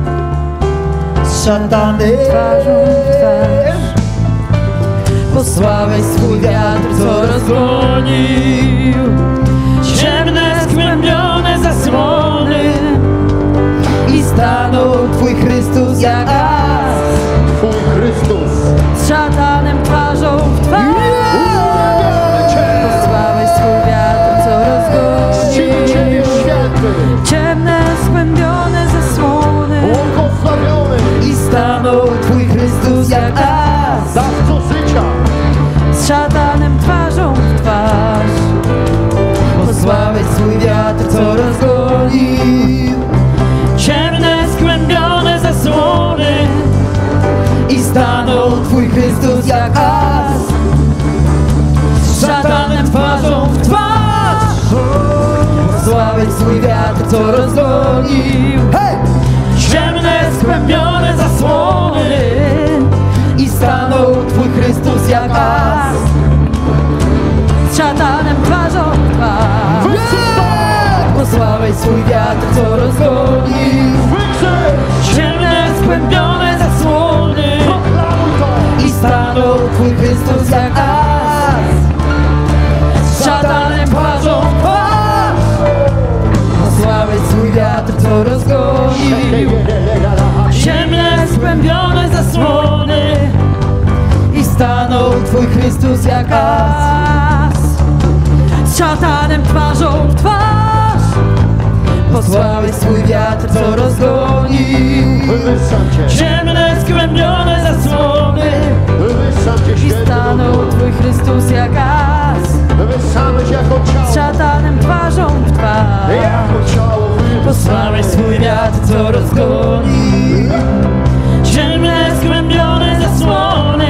z szatanem twarzą w twarz, posłałeś swój wiatr, co rozgonił ciemne, skłębione zasłony. I stanął Twój Chrystus jak gaz, Twój Chrystus. z szatanem twarzą w twarz, posłałeś swój wiatr, co rozgonił Ciebie, Święty. ciemne, skłębione zasłony. Błogosławiony. i stanął Twój Chrystus jak gaz, Dawco życia. Z szatanem twarzą w twarz, posłałeś swój wiatr, co rozgonił ciemne, skłębione zasłony. i stanął Twój Chrystus jak gaz, Z szatanem twarzą w twarz, posłałeś swój wiatr, co rozgonił hej! ciemne, skłębione zasłony. I stanął Twój Chrystus jak gaz, Z szatanem twarzą w twarz, posłałeś swój wiatr, co rozgonił ciemne, skłębione zasłony. i stanął Twój Chrystus jak gaz, Z szatanem twarzą w twarz, posłałeś swój wiatr, co rozgonił ciemne, skłębione zasłony. i stanął Twój Chrystus jak gaz, Z szatanem twarzą w twarz, posłałeś swój wiatr, co rozgonił Wywyższam Cię. ciemne, skłębione zasłony. Wywyższam Cię, I Święty stanął Duchu. Twój Chrystus jak gaz, Wywyższamy Cię jako z ciało. szatanem twarzą w twarz, Jako ciało. posłałeś swój wiatr, co rozgoni ciemne, skłębione zasłony.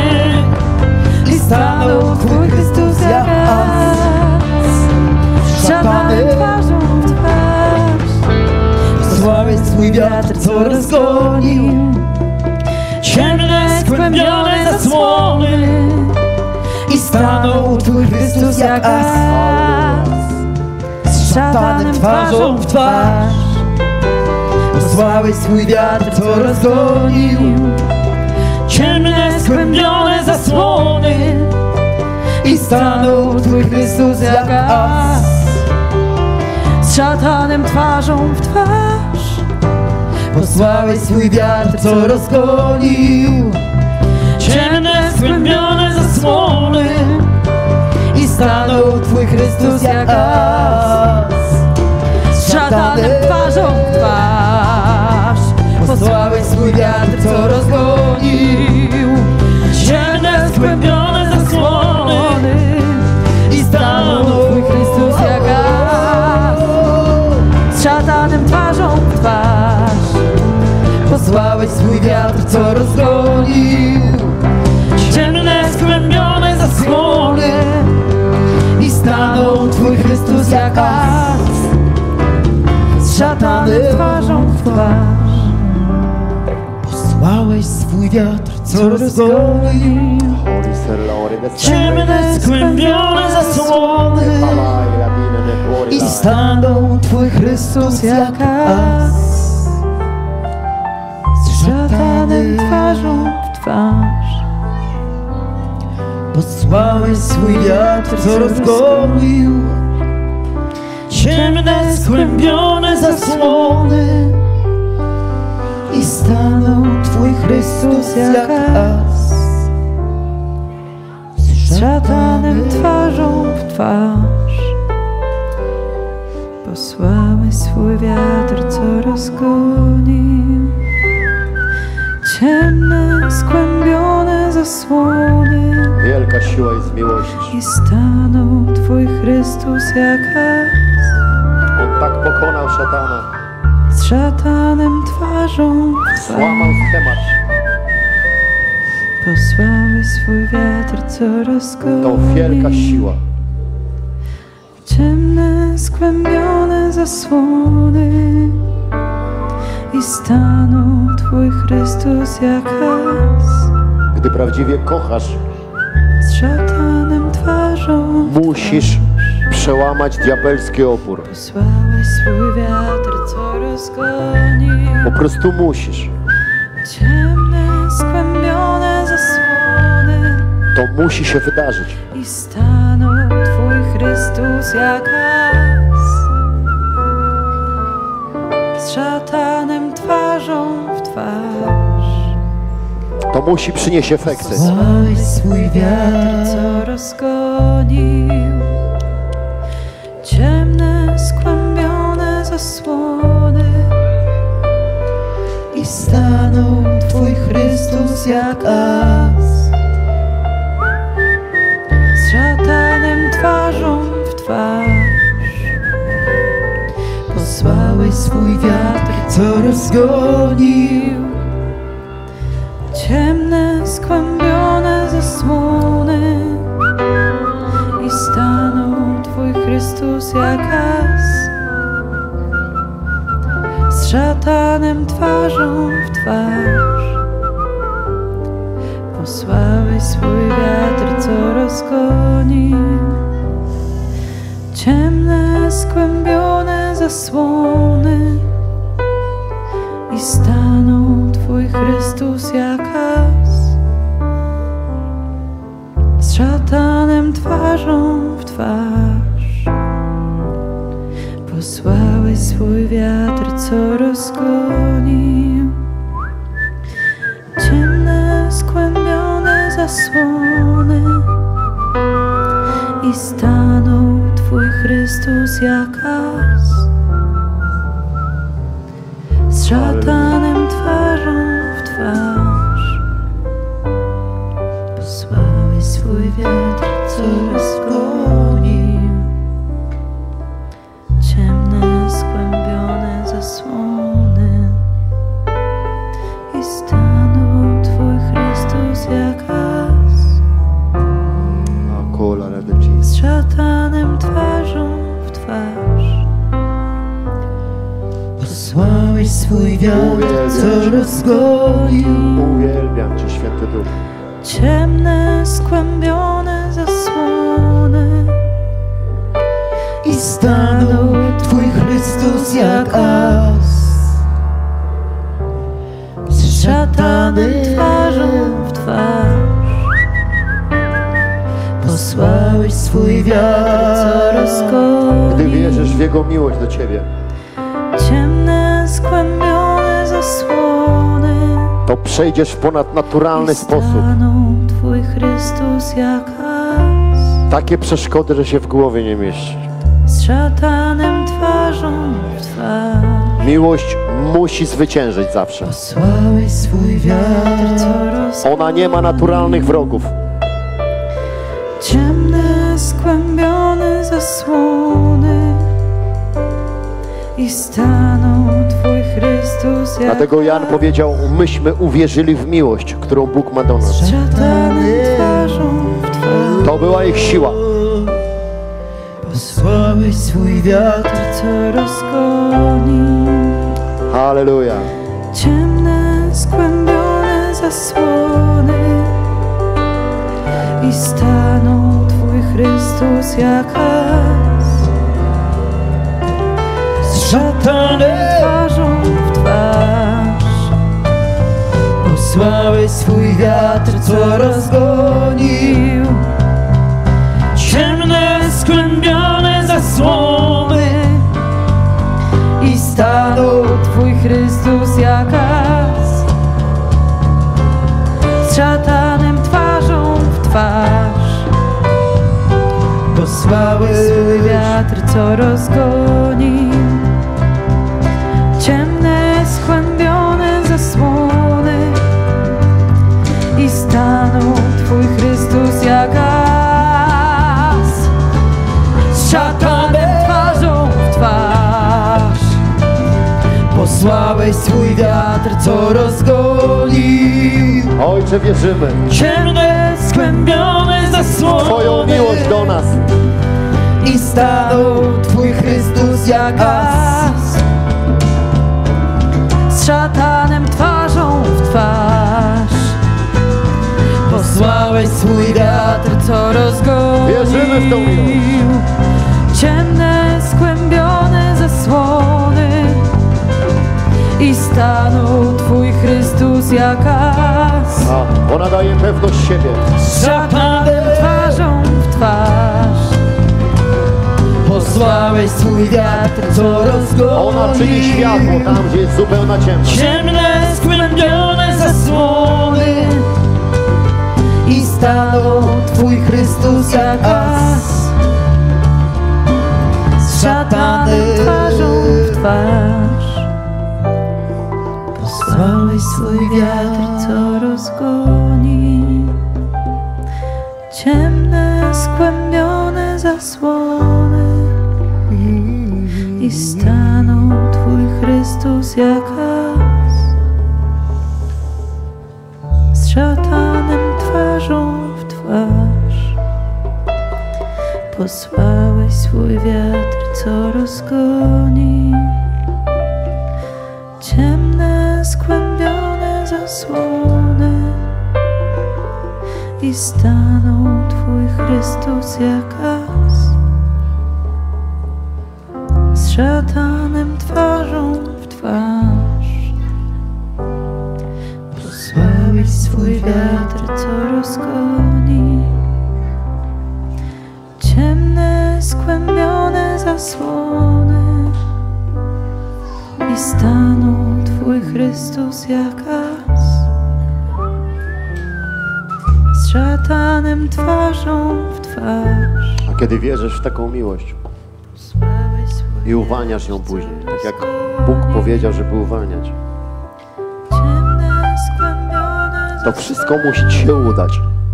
i stanął Twój Chrystus jak gaz, Z szatanem twarzą w twarz, posłałeś swój wiatr, co rozgonił ciemne, skłębione zasłony. i stanął Twój Chrystus jak gaz, Z szatanem twarzą w twarz, posłałeś swój wiatr, co rozgonił ciemne, skłębione zasłony. i stanął Twój Chrystus jak gaz, Z szatanem twarzą w twarz, posłałeś swój wiatr, co rozgonił ciemne, skłębione zasłony. i stanął Twój Chrystus jak gaz, Z szatanem twarzą w twarz, posłałeś swój wiatr, co rozgonił ciemne, skłębione zasłony. i stanął Twój Chrystus jak gaz, Z szatanem twarzą w twarz, posłałeś swój wiatr, co rozgonił wiatr, co rozgoni ciemne, skłębione zasłony i stanął Twój Chrystus jak as z szatanem twarzą w twarz. Posłałeś swój wiatr, co rozgonił ciemne, skłębione zasłony i stanął Twój Chrystus jak as z szatanem twarzą w twarz. Posłałeś swój wiatr, co rozgonił ciemne, skłębione zasłony. Wielka siła jest miłości. I stanął Twój Chrystus jak as. On tak pokonał szatana. Z szatanem twarzą w twarz. Złamał schemat. Posłałeś swój wiatr, co rozgonił. To wielka siła. Ciemne, skłębione zasłony i stanął Twój Chrystus jak as. Gdy prawdziwie kochasz, Z szatanem twarzą musisz przełamać diabelski opór. posłałeś swój wiatr, co rozgonił. Po prostu musisz. Ciemne, skłębione zasłony To musi się wydarzyć. i stanął Twój Chrystus jak as. Z szatanem twarzą w twarz. To musi przynieść efekty. Posłałeś swój wiatr, Co rozgonił ciemne, skłębione zasłony i stanął Twój Chrystus jak as z szatanem twarzą w twarz. Posłałeś swój wiatr, co rozgonił Ciemne, skłębione zasłony i stanął Twój Chrystus jak as z szatanem twarzą w twarz. Posłałeś swój wiatr, co rozgonił ciemne, skłębione zasłony i stanął Twój Chrystus jak as z szatanem twarzą w twarz. Posłałeś swój wiatr, co rozgonił ciemne, skłębione zasłony i stanął Twój Chrystus jak as z szatanem twarzą w twarz. Posłałeś swój wiatr, co rozgonił ciemne, skłębione zasłony i stanął Twój Chrystus jak as z szatanem twarzą w twarz. Posłałeś swój wiatr, co rozgonił Uwielbiam Cię, Święty Duch. ciemne, skłębione zasłony i stanął Twój Chrystus jak as z szatanem twarzą w twarz. Posłałeś swój wiatr, Co rozgonił Gdy wierzysz w Jego miłość do Ciebie, ciemne, skłębione zasłony to przejdziesz w ponadnaturalny i sposób. stanął Twój Chrystus jak as Takie przeszkody, że się w głowie nie mieści. z szatanem twarzą w twarz. Miłość musi zwyciężyć zawsze. posłałeś swój wiatr, Co rozgonił Ona nie ma naturalnych wrogów. ciemne, skłębione zasłony i stanął Twój Chrystus jak Dlatego Jan powiedział, myśmy uwierzyli w miłość, którą Bóg ma do nas. z szatanem twarzą w twarz. To była ich siła. posłałeś swój wiatr, Co rozgonił Halleluja. ciemne, skłębione zasłony i stanął Twój Chrystus jak as. Z szatanem twarzą w twarz posłałeś swój wiatr, co rozgonił ciemne, skłębione zasłony i stanął Twój Chrystus jak as. Z szatanem twarzą w twarz posłałeś swój wiatr, co rozgonił ciemne, skłębione zasłony i stanął Twój Chrystus jak as. Z szatanem twarzą w twarz posłałeś swój wiatr, co rozgolił Ojcze, wierzymy ciemne, skłębione zasłony Twoją miłość do nas. i stanął Twój Chrystus jak as. Z szatanem twarzą w twarz posłałeś swój wiatr, co rozgonił Wierzymy w tą miłość. ciemne, skłębione zasłony i stanął Twój Chrystus jak as. A, ona daje pewność siebie. Z szatanem twarzą w twarz posłałeś swój wiatr, co rozgonił Ona czyni światło tam, gdzie jest zupełna ciemność. ciemne, skłębione zasłony i stanął Twój Chrystus jak as. Z szatanem twarzą w twarz posłałeś swój wiatr, co rozgoni ciemne, skłębione zasłony i stanął Twój Chrystus jak as. Z szatanem twarzą w twarz posłałeś swój wiatr, co rozgoni ciemne, skłębione zasłony i stanął Twój Chrystus jak as. Z szatanem twarzą w twarz posłałeś swój wiatr, co rozgoni ciemne, skłębione zasłony i stanął Twój Chrystus jak as. Z szatanem twarzą w twarz A kiedy wierzysz w taką miłość posłałeś swój i uwalniasz ją później, tak jak Bóg powiedział, żeby uwalniać, ciemne, skłębione to wszystko musi Ci się udać.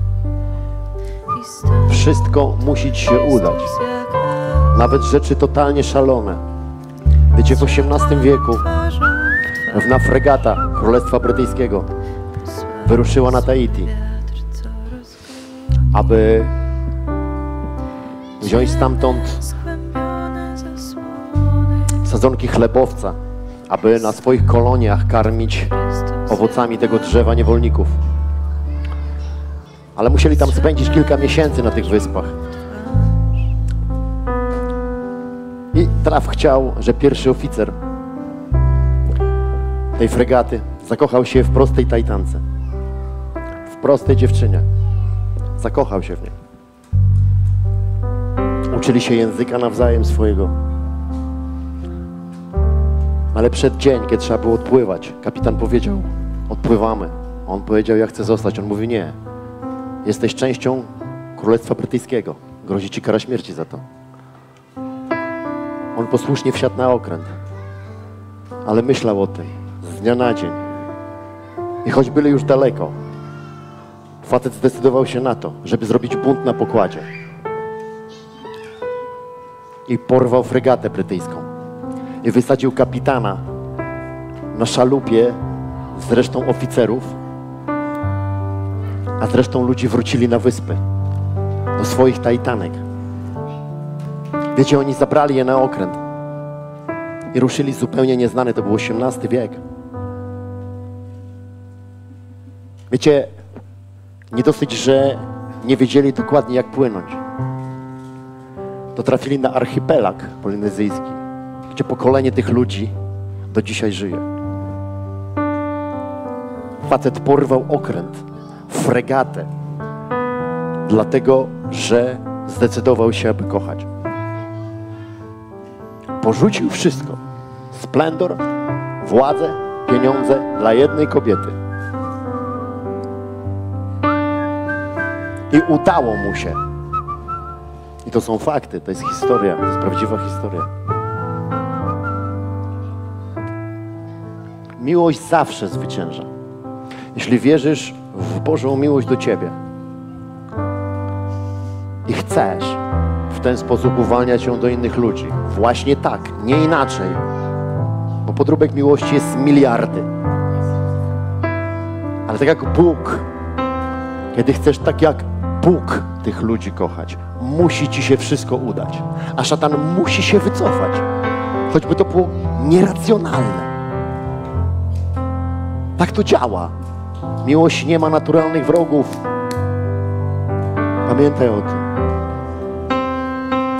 i stanął Wszystko musi Ci się udać. Chrystus jak as. Nawet rzeczy totalnie szalone. Wiecie, w XVIII wieku Twarzą w twarz pewna fregata Królestwa Brytyjskiego wyruszyła na Tahiti, wiatr, co rozgoni aby wziąć stamtąd skłębione zasłony sadzonki chlebowca, aby na swoich koloniach karmić owocami tego drzewa niewolników. Ale musieli tam spędzić kilka miesięcy na tych wyspach. I traf chciał, że pierwszy oficer tej fregaty zakochał się w prostej Tajtance. W prostej dziewczynie. Zakochał się w niej. Uczyli się języka nawzajem swojego. Ale przed dzień, kiedy trzeba było odpływać, kapitan powiedział: odpływamy. On powiedział: ja chcę zostać. On mówi: nie. Jesteś częścią Królestwa Brytyjskiego. Grozi ci kara śmierci za to. On posłusznie wsiadł na okręt. Ale myślał o tym z dnia na dzień. I choć byli już daleko, facet zdecydował się na to, żeby zrobić bunt na pokładzie. I porwał fregatę brytyjską. I wysadził kapitana na szalupie z resztą oficerów, a z resztą ludzi wrócili na wyspy, do swoich tajtanek. Wiecie, oni zabrali je na okręt i ruszyli zupełnie nieznane, to był XVIII wiek. Wiecie, nie dosyć, że nie wiedzieli dokładnie, jak płynąć. To trafili na archipelag polinezyjski, gdzie pokolenie tych ludzi do dzisiaj żyje. Facet porwał okręt, fregatę, dlatego, że zdecydował się, aby kochać. Porzucił wszystko. Splendor, władzę, pieniądze dla jednej kobiety. I udało mu się. I to są fakty, to jest historia, to jest prawdziwa historia. Miłość zawsze zwycięża. Jeśli wierzysz w Bożą miłość do Ciebie i chcesz w ten sposób uwalniać ją do innych ludzi, właśnie tak, nie inaczej, bo podróbek miłości jest miliardy. Ale tak jak Bóg, kiedy chcesz tak jak Bóg tych ludzi kochać, musi Ci się wszystko udać, a szatan musi się wycofać, choćby to było nieracjonalne. Tak to działa. Miłość nie ma naturalnych wrogów. Pamiętaj o tym.